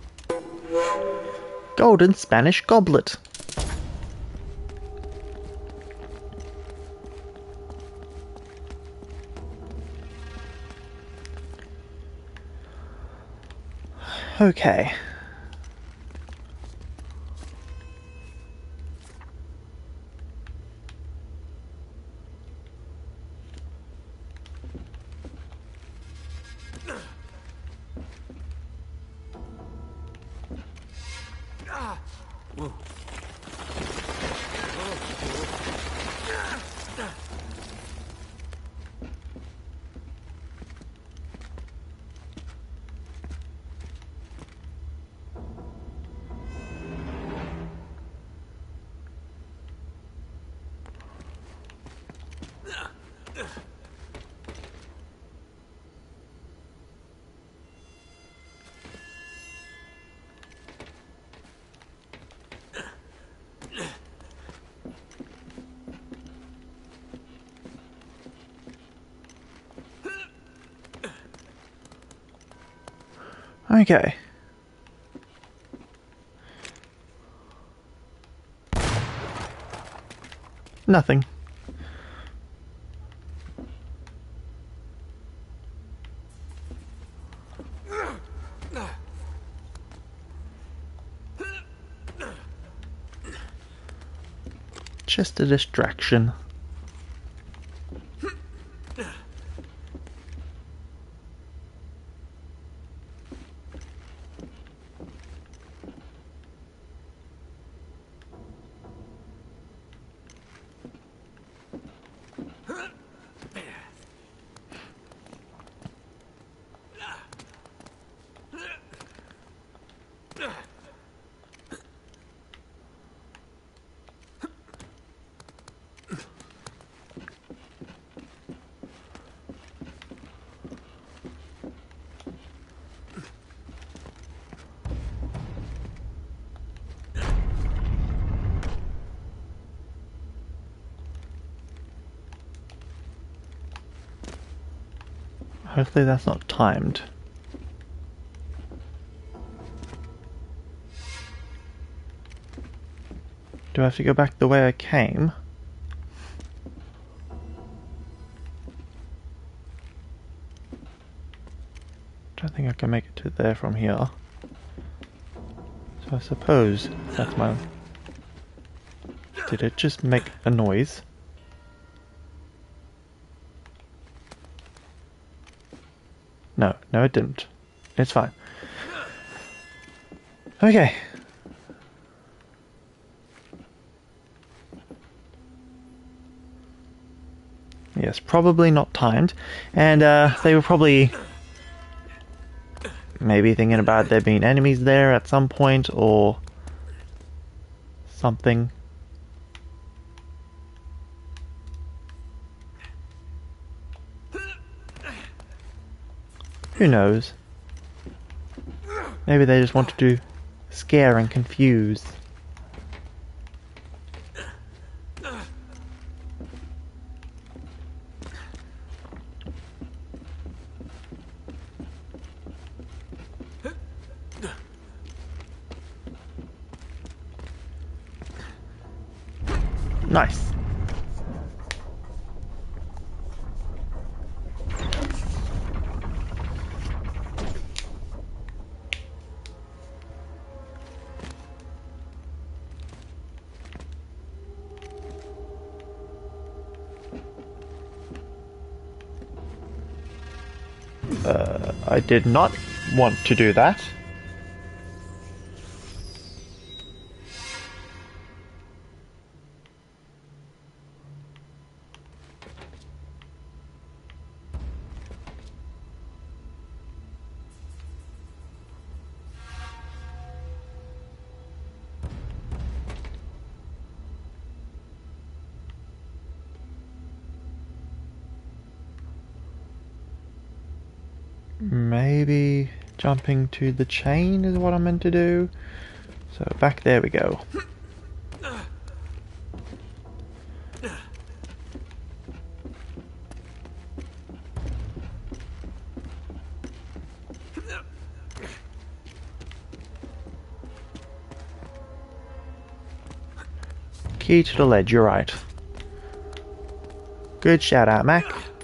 Golden Spanish goblet. Okay. Okay. Nothing. Just a distraction. Hopefully that's not timed. Do I have to go back the way I came? Don't think I can make it to there from here. So I suppose that's my... Did it just make a noise? No, no it didn't. It's fine. Okay. Yes, probably not timed. And they were probably maybe thinking about there being enemies there at some point or something. Who knows? Maybe they just wanted to scare and confuse. Nice. I did not want to do that. Maybe jumping to the chain is what I'm meant to do. So back there we go. Key to the ledge, you're right. Good shout out, Mac.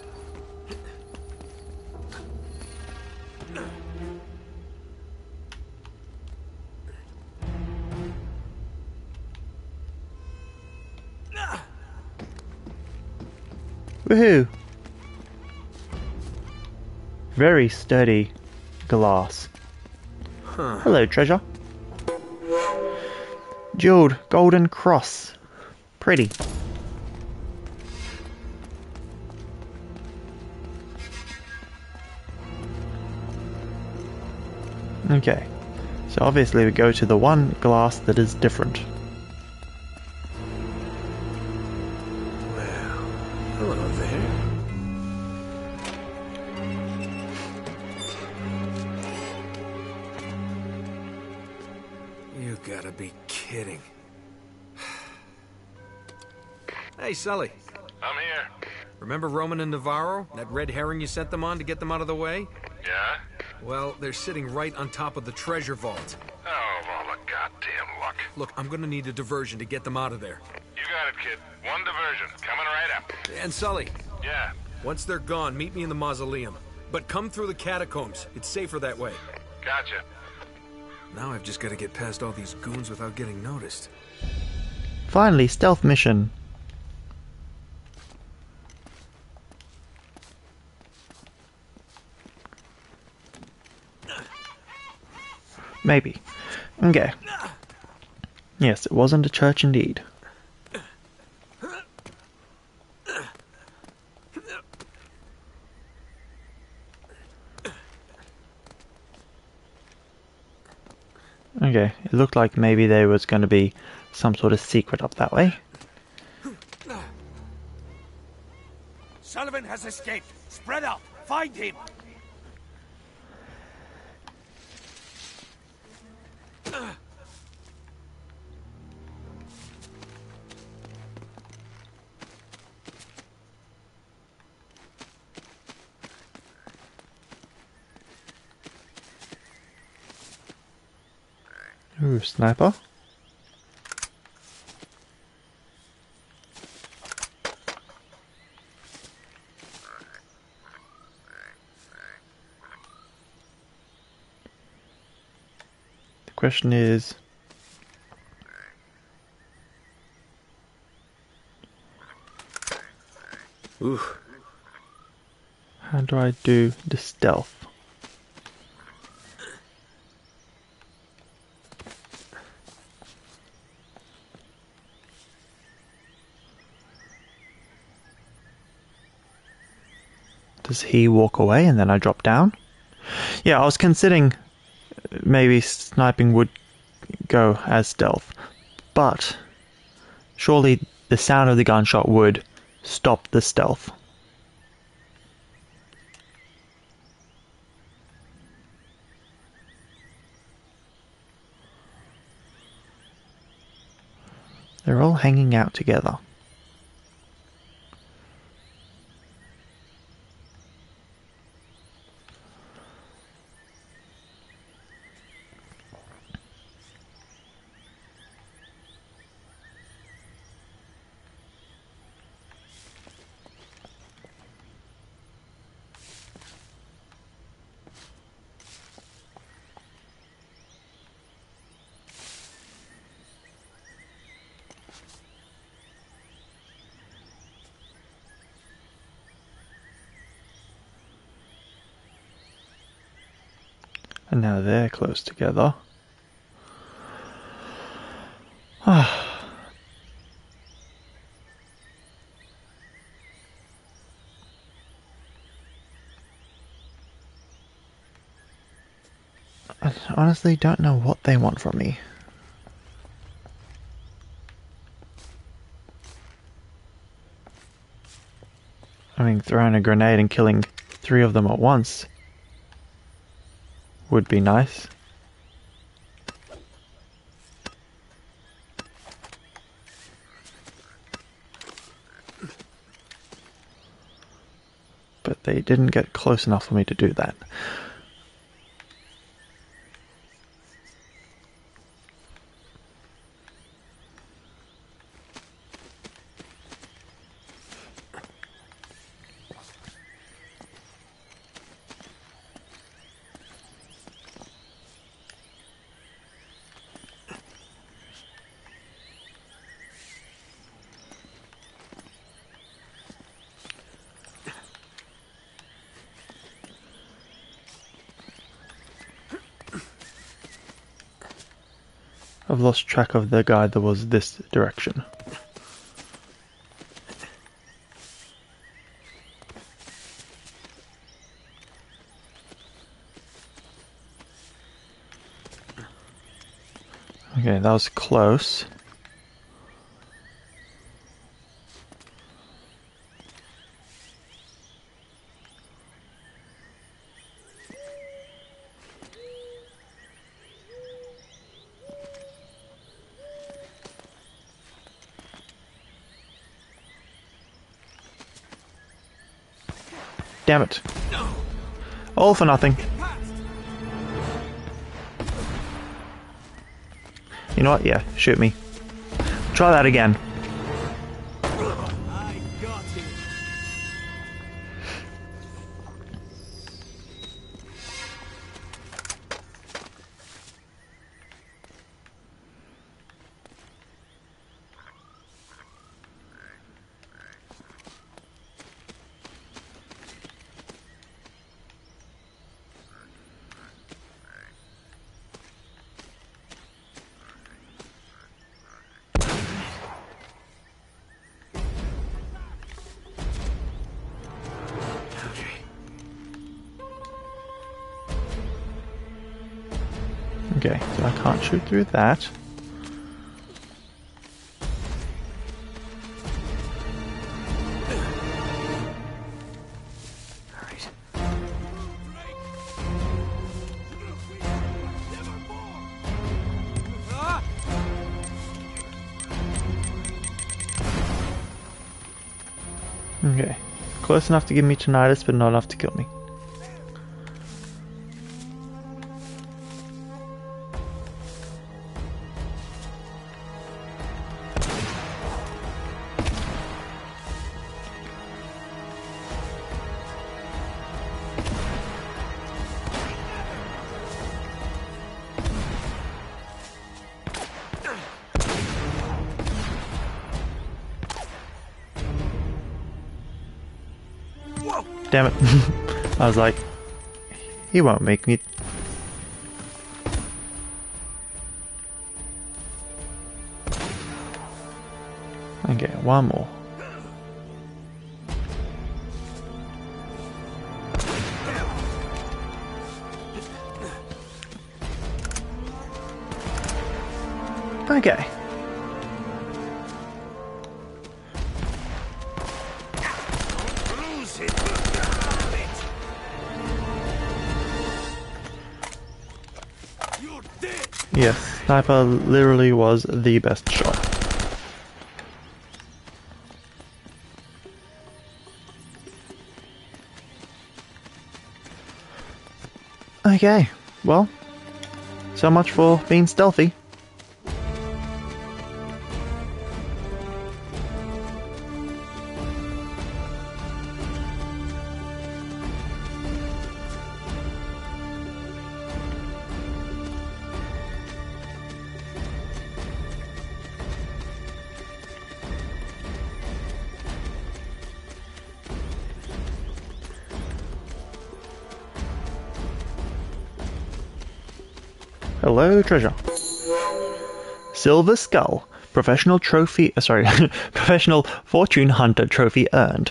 Woohoo! Very sturdy glass. Hello, treasure. Jeweled golden cross. Pretty. Okay, so obviously we go to the one glass that is different. Well, hello there. You gotta be kidding. Hey, Sully. I'm here. Remember Roman and Navarro? That red herring you sent them on to get them out of the way? Yeah? Well, they're sitting right on top of the treasure vault. Oh, of all the goddamn luck. Look, I'm gonna need a diversion to get them out of there. You got it, kid. One diversion. Coming right up. And Sully, Yeah. once they're gone, meet me in the mausoleum. But come through the catacombs. It's safer that way. Gotcha. Now I've just gotta get past all these goons without getting noticed. Finally, stealth mission. Maybe. Okay. Yes, it wasn't a church indeed. Okay, it looked like maybe there was going to be some sort of secret up that way. Sullivan has escaped. Spread out. Find him. Ooh, sniper. The question is, Ooh. how do I do the stealth? Does he walk away and then I drop down? Yeah, I was considering maybe sniping would go as stealth, but surely the sound of the gunshot would stop the stealth. They're all hanging out together. And now they're close together. I honestly don't know what they want from me. I mean, throwing a grenade and killing 3 of them at once would be nice. But they didn't get close enough for me to do that. I've lost track of the guy that was this direction. Okay, that was close. Damn it. All for nothing. You know what? Yeah, shoot me. Try that again. I got you. Okay, so I can't shoot through that. Okay, close enough to give me tinnitus, but not enough to kill me. Damn it. I was like, he won't make me. Okay, one more. Okay. Yes, sniper literally was the best shot. Okay, well, so much for being stealthy. Hello, treasure. Silver Skull, professional professional fortune hunter trophy earned.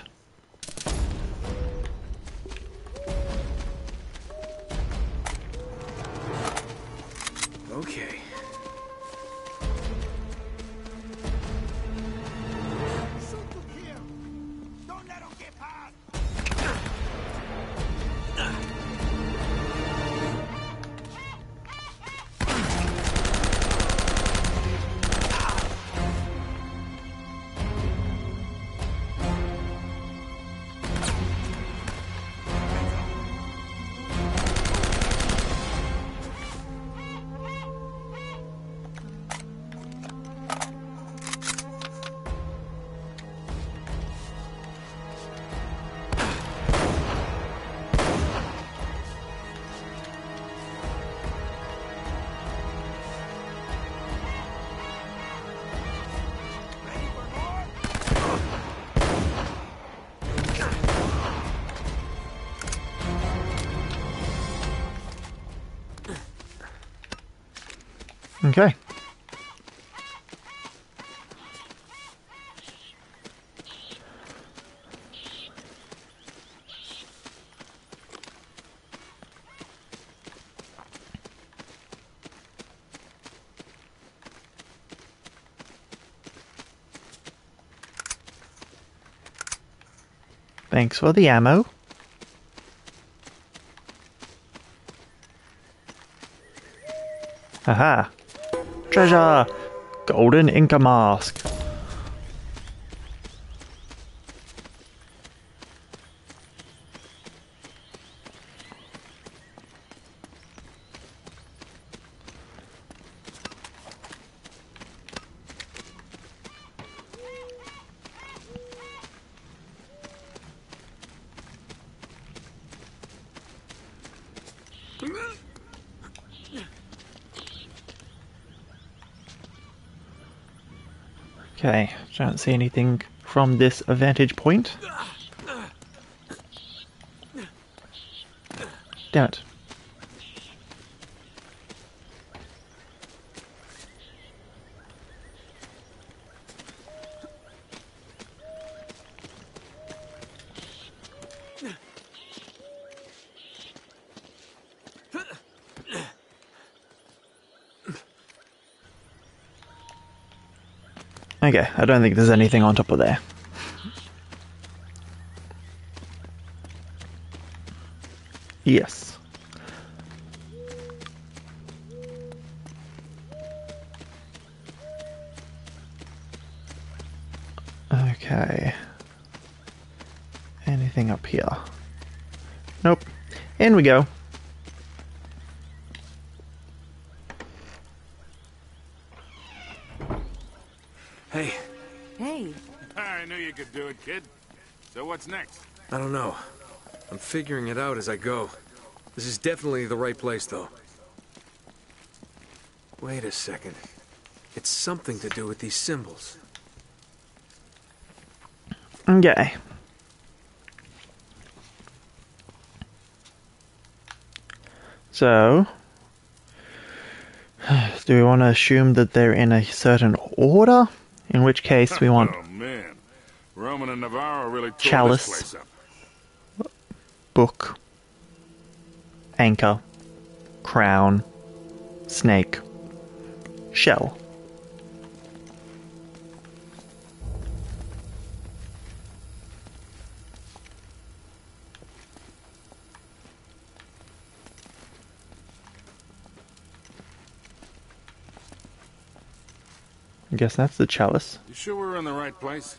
Okay. Don't let him get past. Okay, Thanks for the ammo. Aha! Treasure! Golden Inca mask. Okay, don't see anything from this vantage point. Damn it. Okay, I don't think there's anything on top of there. Yes. Okay. Anything up here? Nope. In we go. Hey. Hey. I knew you could do it, kid. So what's next? I don't know. I'm figuring it out as I go. This is definitely the right place, though. Wait a second. It's something to do with these symbols. Okay. So, do we want to assume that they're in a certain order? In which case we want... Oh, man. Roman and Navarro really tore Chalice. this place up. Book. Anchor. Crown. Snake. Shell. I guess that's the chalice. You sure we're in the right place?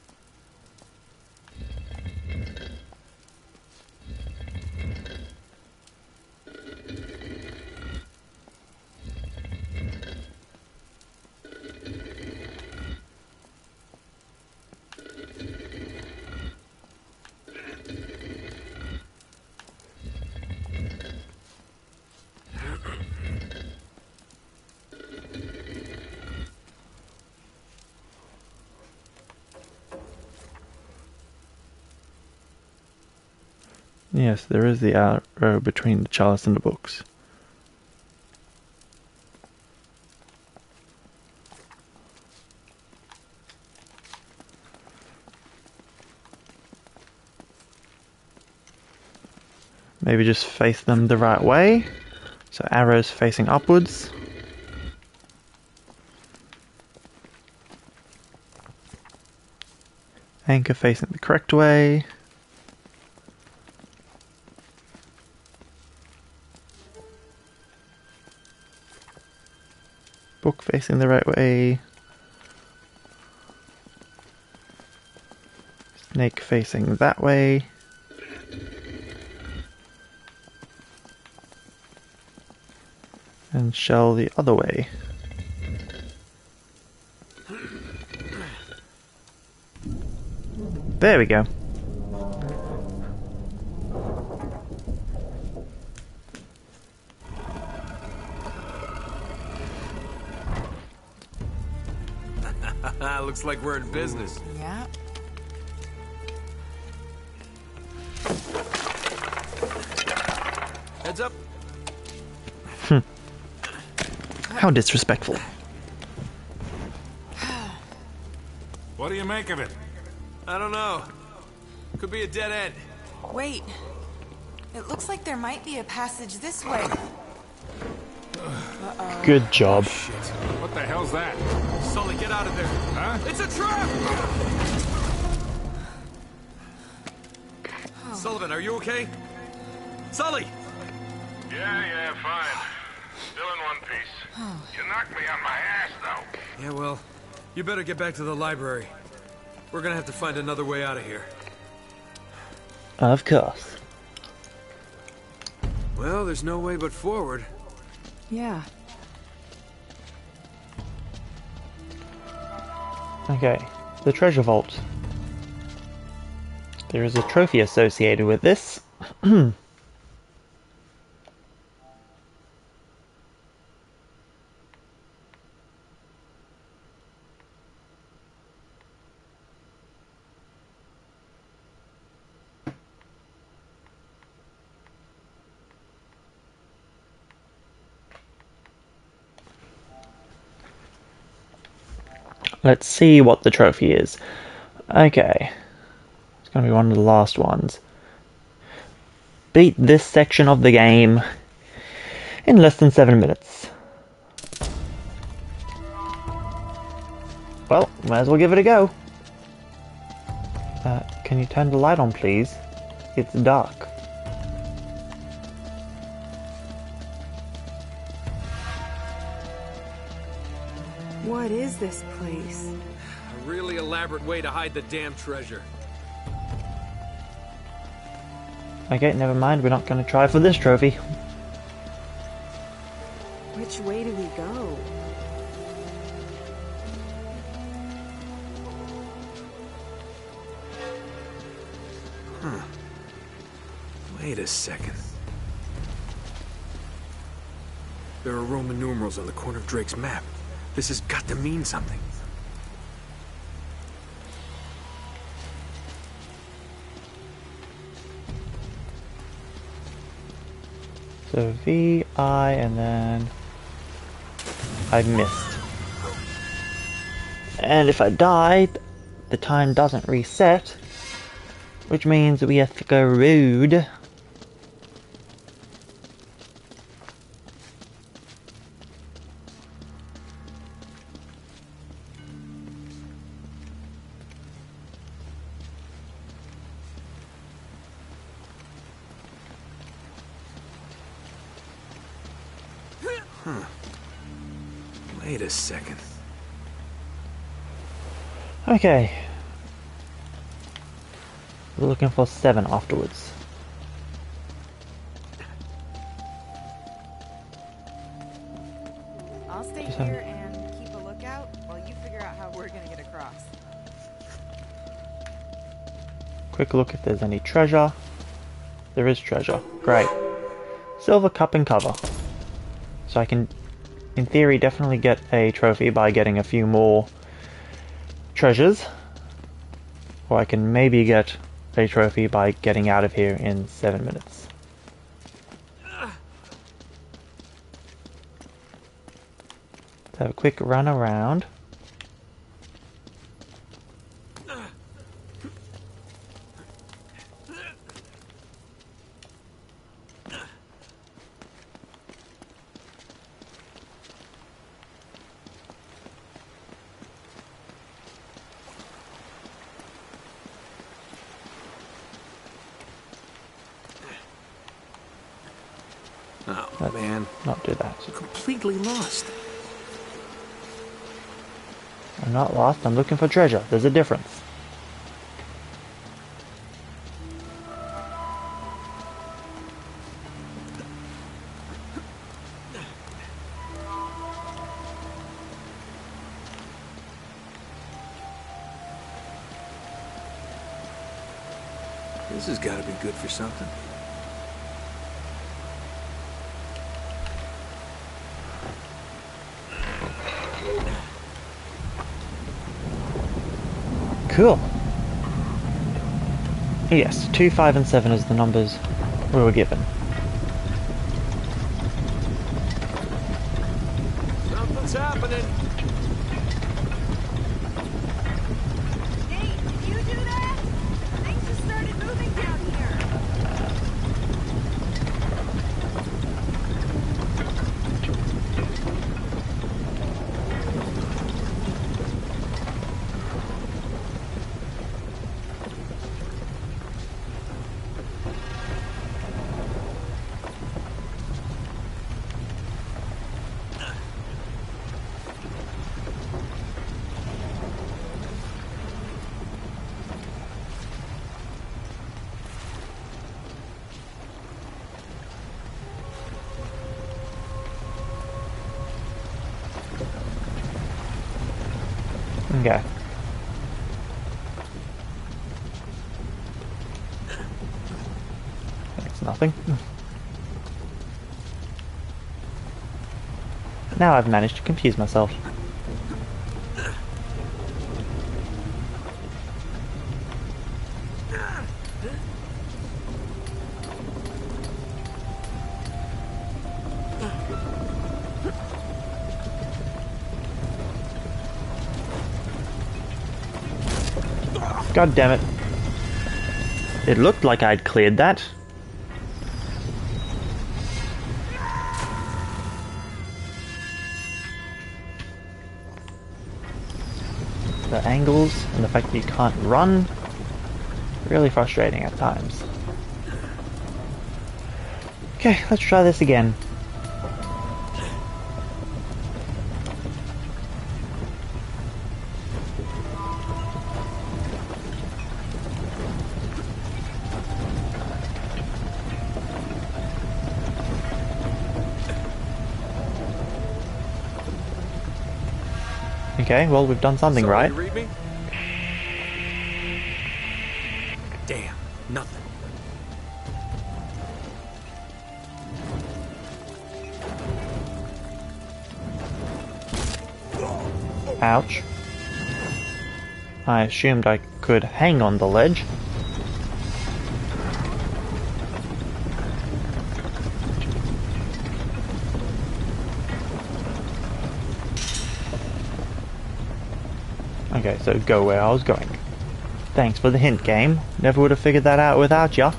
Yes, there is the arrow between the chalice and the books. Maybe just face them the right way. So arrows facing upwards. Anchor facing the correct way. Book facing the right way. Snake facing that way. And shell the other way. There we go. Looks like we're in business. Yeah. Heads up. How disrespectful. What do you make of it? I don't know. Could be a dead end. Wait. It looks like there might be a passage this way. Good job. What the hell's that? Sully, get out of there. Huh? It's a trap! Sullivan, are you okay? Sully! Yeah, fine. Still in one piece. You knocked me on my ass, though. Yeah, well, you better get back to the library. We're gonna have to find another way out of here. Of course. Well, there's no way but forward. Yeah. Okay, the treasure vault. There is a trophy associated with this. Let's see what the trophy is. Okay. It's going to be one of the last ones. Beat this section of the game in less than 7 minutes. Well, might as well give it a go. Can you turn the light on, please? It's dark. What is this place? A really elaborate way to hide the damn treasure. Okay, never mind. We're not going to try for this trophy. Which way do we go? Huh. Wait a second. There are Roman numerals on the corner of Drake's map. This has got to mean something. So V, I, and then I missed. And if I die, the time doesn't reset, which means we have to go rude. Wait a second. Okay. We're looking for 7 afterwards. I'll stay here and keep a lookout while you figure out how we're gonna get across. Quick look if there's any treasure. There is treasure. Great. Silver cup and cover. So I can, in theory, definitely get a trophy by getting a few more treasures. Or I can maybe get a trophy by getting out of here in 7 minutes. Let's have a quick run around. Oh, man. Not do that. Completely lost. I'm not lost, I'm looking for treasure. There's a difference. This has got to be good for something. Cool. Yes, 2, 5, and 7 is the numbers we were given. Something's happening. Hey, did you do that? Things just started moving down here. Okay. That's nothing. Now I've managed to confuse myself. God damn it. It looked like I'd cleared that. The angles and the fact that you can't run, really frustrating at times. Okay, let's try this again. Okay, well, we've done something Sorry, right. you read me? Damn, nothing. Ouch. I assumed I could hang on the ledge. Okay, so go where I was going. Thanks for the hint, game. Never would have figured that out without ya.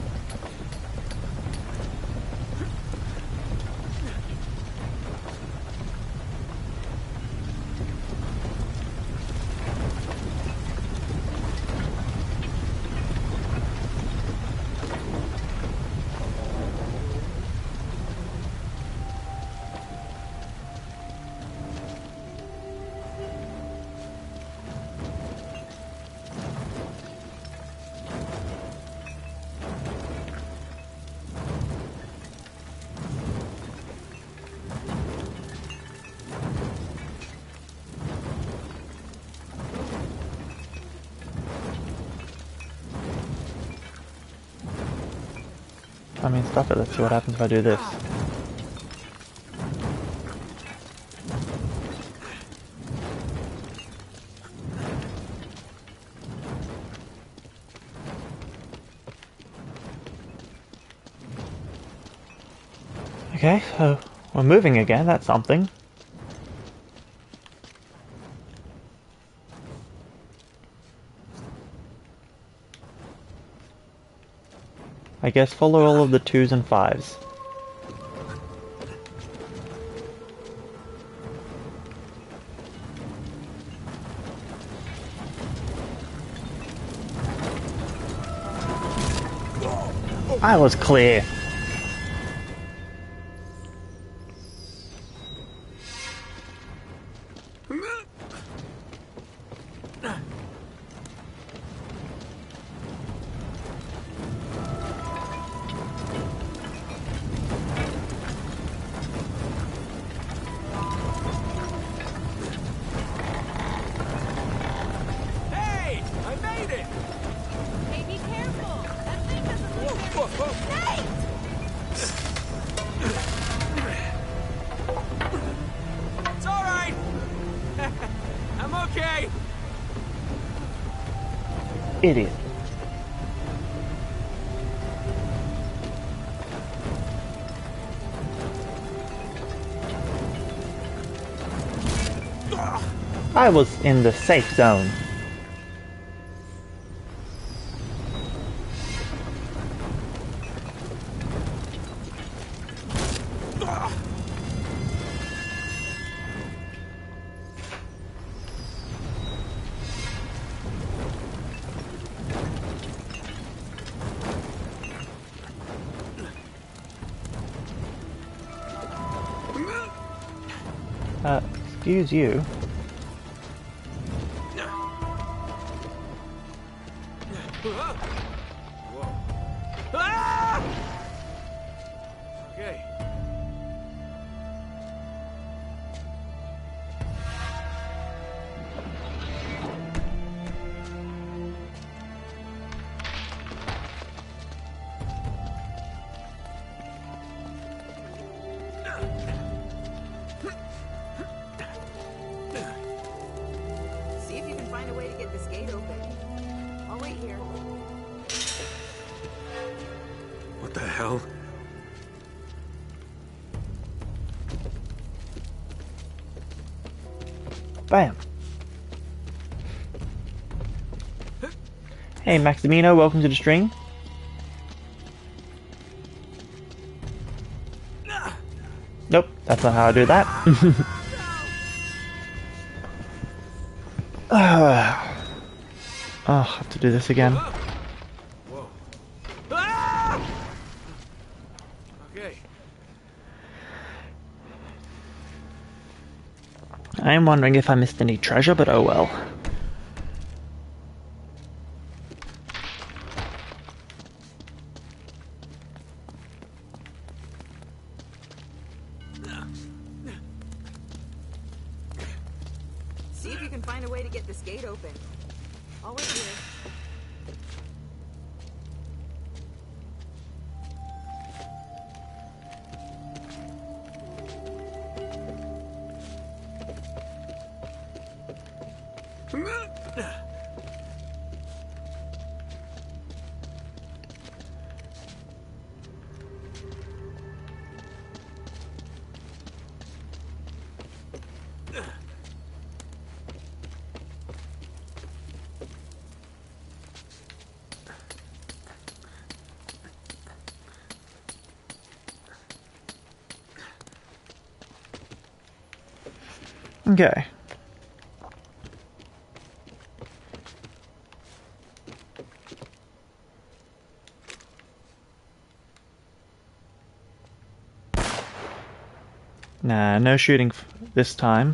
I mean, stuff it. Let's see what happens if I do this. Okay, so we're moving again. That's something. I guess follow all of the 2s and 5s. I was clear. Idiot. I was in the safe zone. Excuse you. Okay. What the hell? Bam. Hey Maximino, welcome to the stream. Nope, that's not how I do that. Oh, I have to do this again. Whoa. Okay. I am wondering if I missed any treasure, but oh well. See if you can find a way to get this gate open. I'll wait here. Okay. Nah, no shooting this time.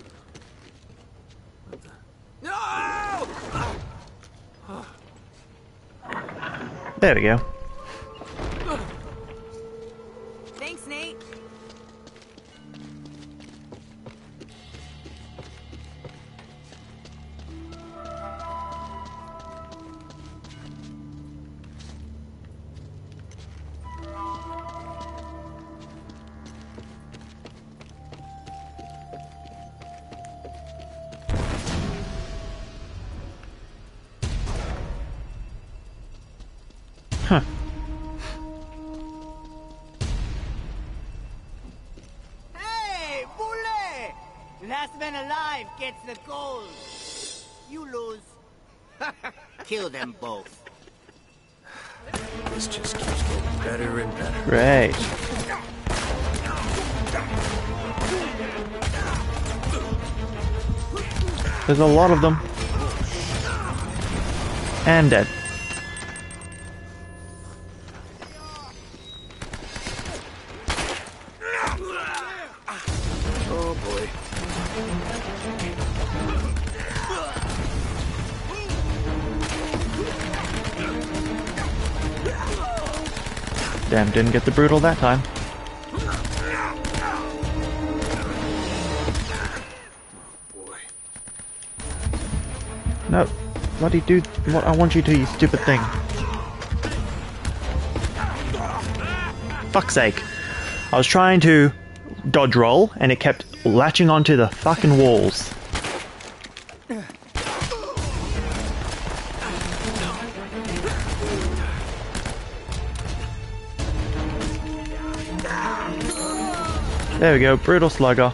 There we go. Thanks, Nate. Huh. Hey, Boule! Last man alive gets the gold. You lose. Kill them both. This just keeps getting better and better. Great. There's a lot of them. And dead. Oh boy. Damn, didn't get the brutal that time. Boy. No, bloody dude, what I want you to, you stupid thing. Fuck's sake. I was trying to dodge roll and it kept latching onto the fucking walls. There we go, brutal slugger.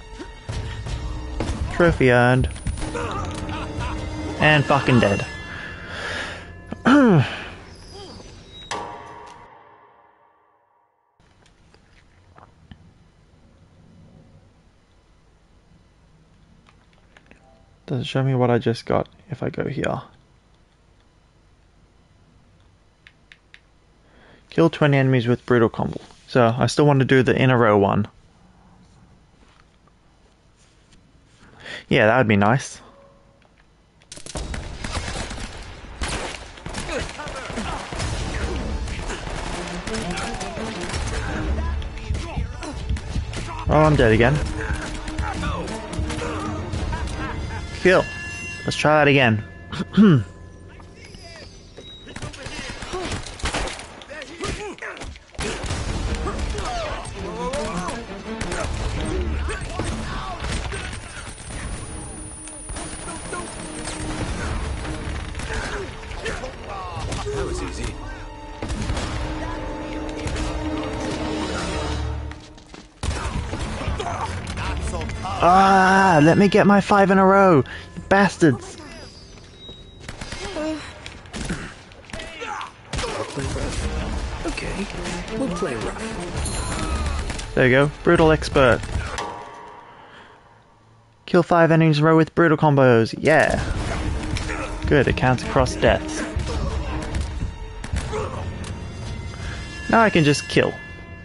Trophy earned. And fucking dead. Does it show me what I just got if I go here? Kill 20 enemies with brutal combo. So I still want to do the in a row one. Yeah, that would be nice. Oh, I'm dead again. Kill. Let's try that again. That was easy. Ah, let me get my 5 in a row, you bastards. Okay, we'll play rough. There you go, brutal expert. Kill 5 enemies in a row with brutal combos, yeah. Good, it counts across deaths. Now I can just kill.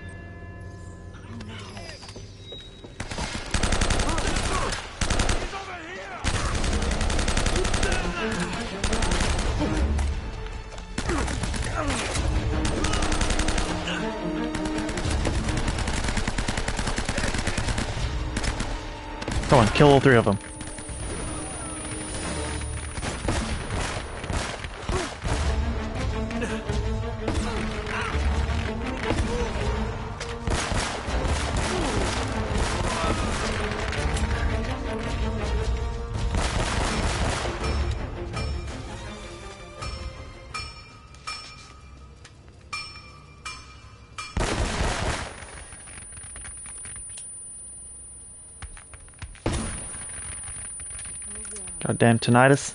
Come on, kill all 3 of them. Goddamn tinnitus.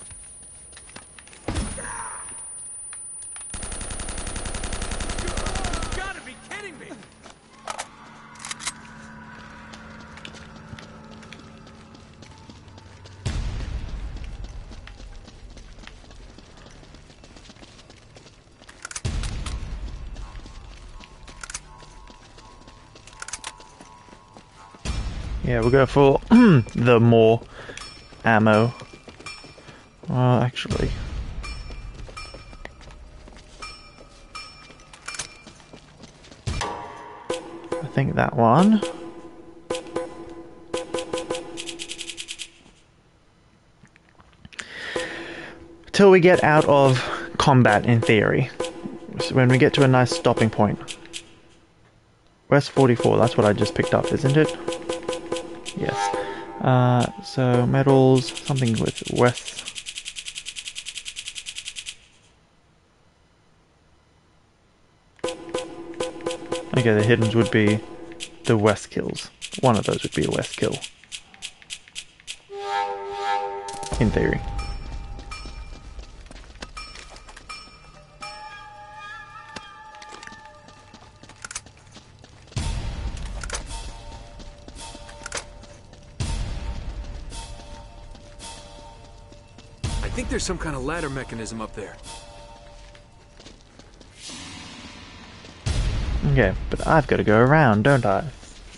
Gotta be kidding me! Yeah, we'll go for the more ammo. Well, actually, I think that one. Till we get out of combat, in theory. So when we get to a nice stopping point. West 44, that's what I just picked up, isn't it? Yes. So medals, something with West. Okay, the hiddens would be the West kills. One of those would be a West kill. In theory. I think there's some kind of ladder mechanism up there. Okay, but I've got to go around, don't I?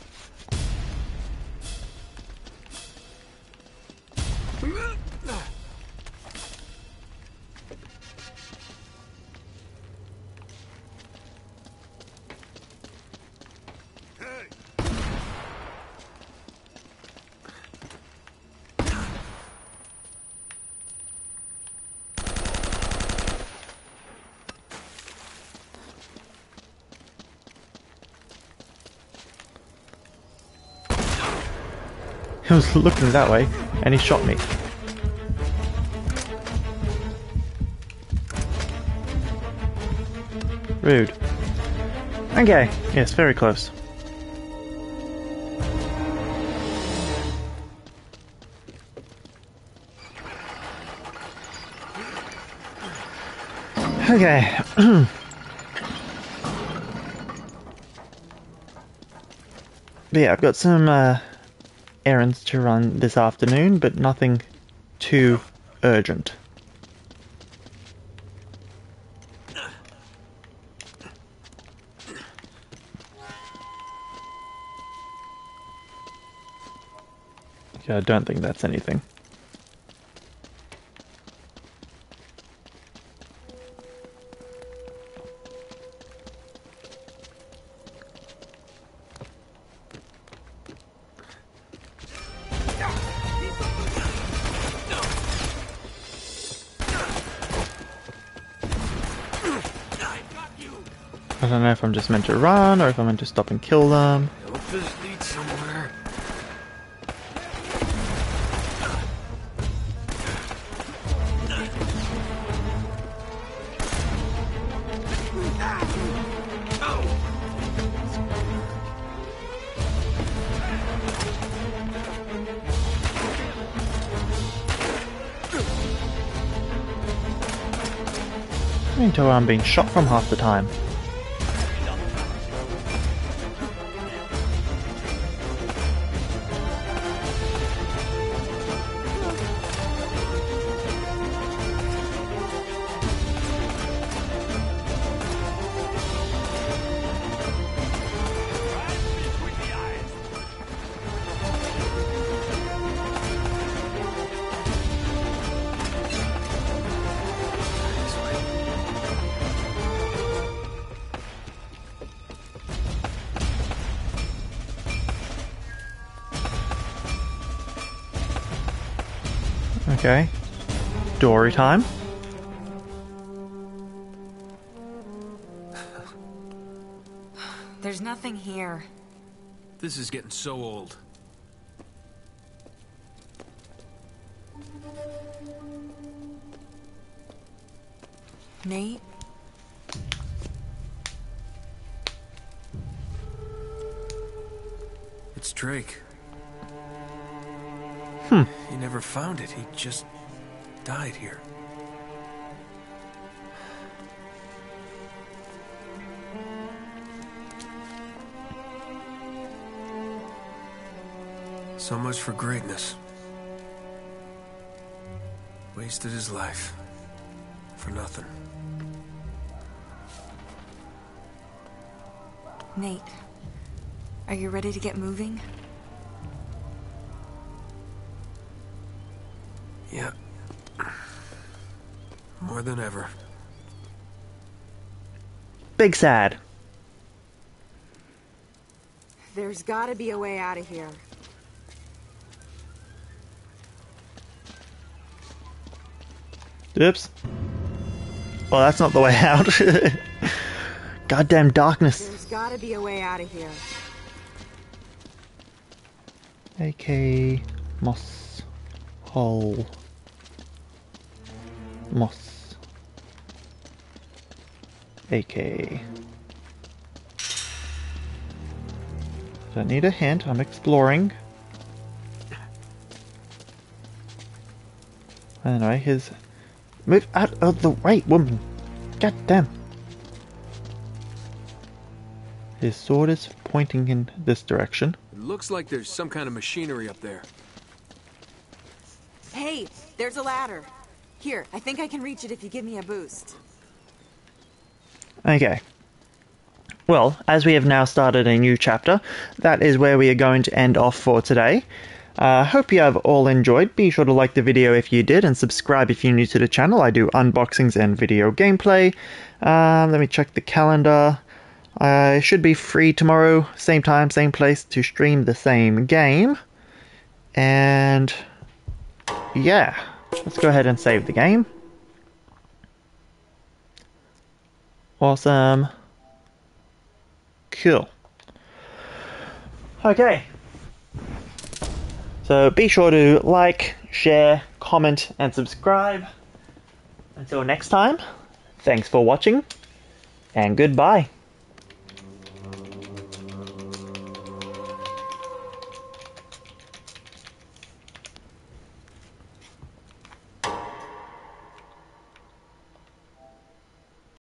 He was looking that way, and he shot me. Rude. Okay, yes, very close. Okay. But yeah, I've got some errands to run this afternoon, but nothing too urgent. Yeah, I don't think that's anything. I don't know if I'm just meant to run or if I'm meant to stop and kill them. Hope this leads somewhere. seem to being shot from half the time. Okay. Dory time. There's nothing here. This is getting so old. Nate? It's Drake. He never found it. He just died here. So much for greatness. Wasted his life. For nothing. Nate, are you ready to get moving? Yeah. More than ever. Big sad. There's gotta be a way out of here. Oops. Well, that's not the way out. Goddamn darkness. There's gotta be a way out of here. AK Moss Hole. Moss. AK. Don't need a hint, I'm exploring. Anyway, his... Move out of the way, woman! God damn! His sword is pointing in this direction. It looks like there's some kind of machinery up there. Hey, there's a ladder. Here, I think I can reach it if you give me a boost. Okay. Well, as we have now started a new chapter, that is where we are going to end off for today. Hope you have all enjoyed. Be sure to like the video if you did, and subscribe if you're new to the channel. I do unboxings and video gameplay. Let me check the calendar. I should be free tomorrow, same time, same place, to stream the same game. And yeah, let's go ahead and save the game. Awesome. Cool. Okay. So be sure to like, share, comment, and subscribe. Until next time, thanks for watching, and goodbye.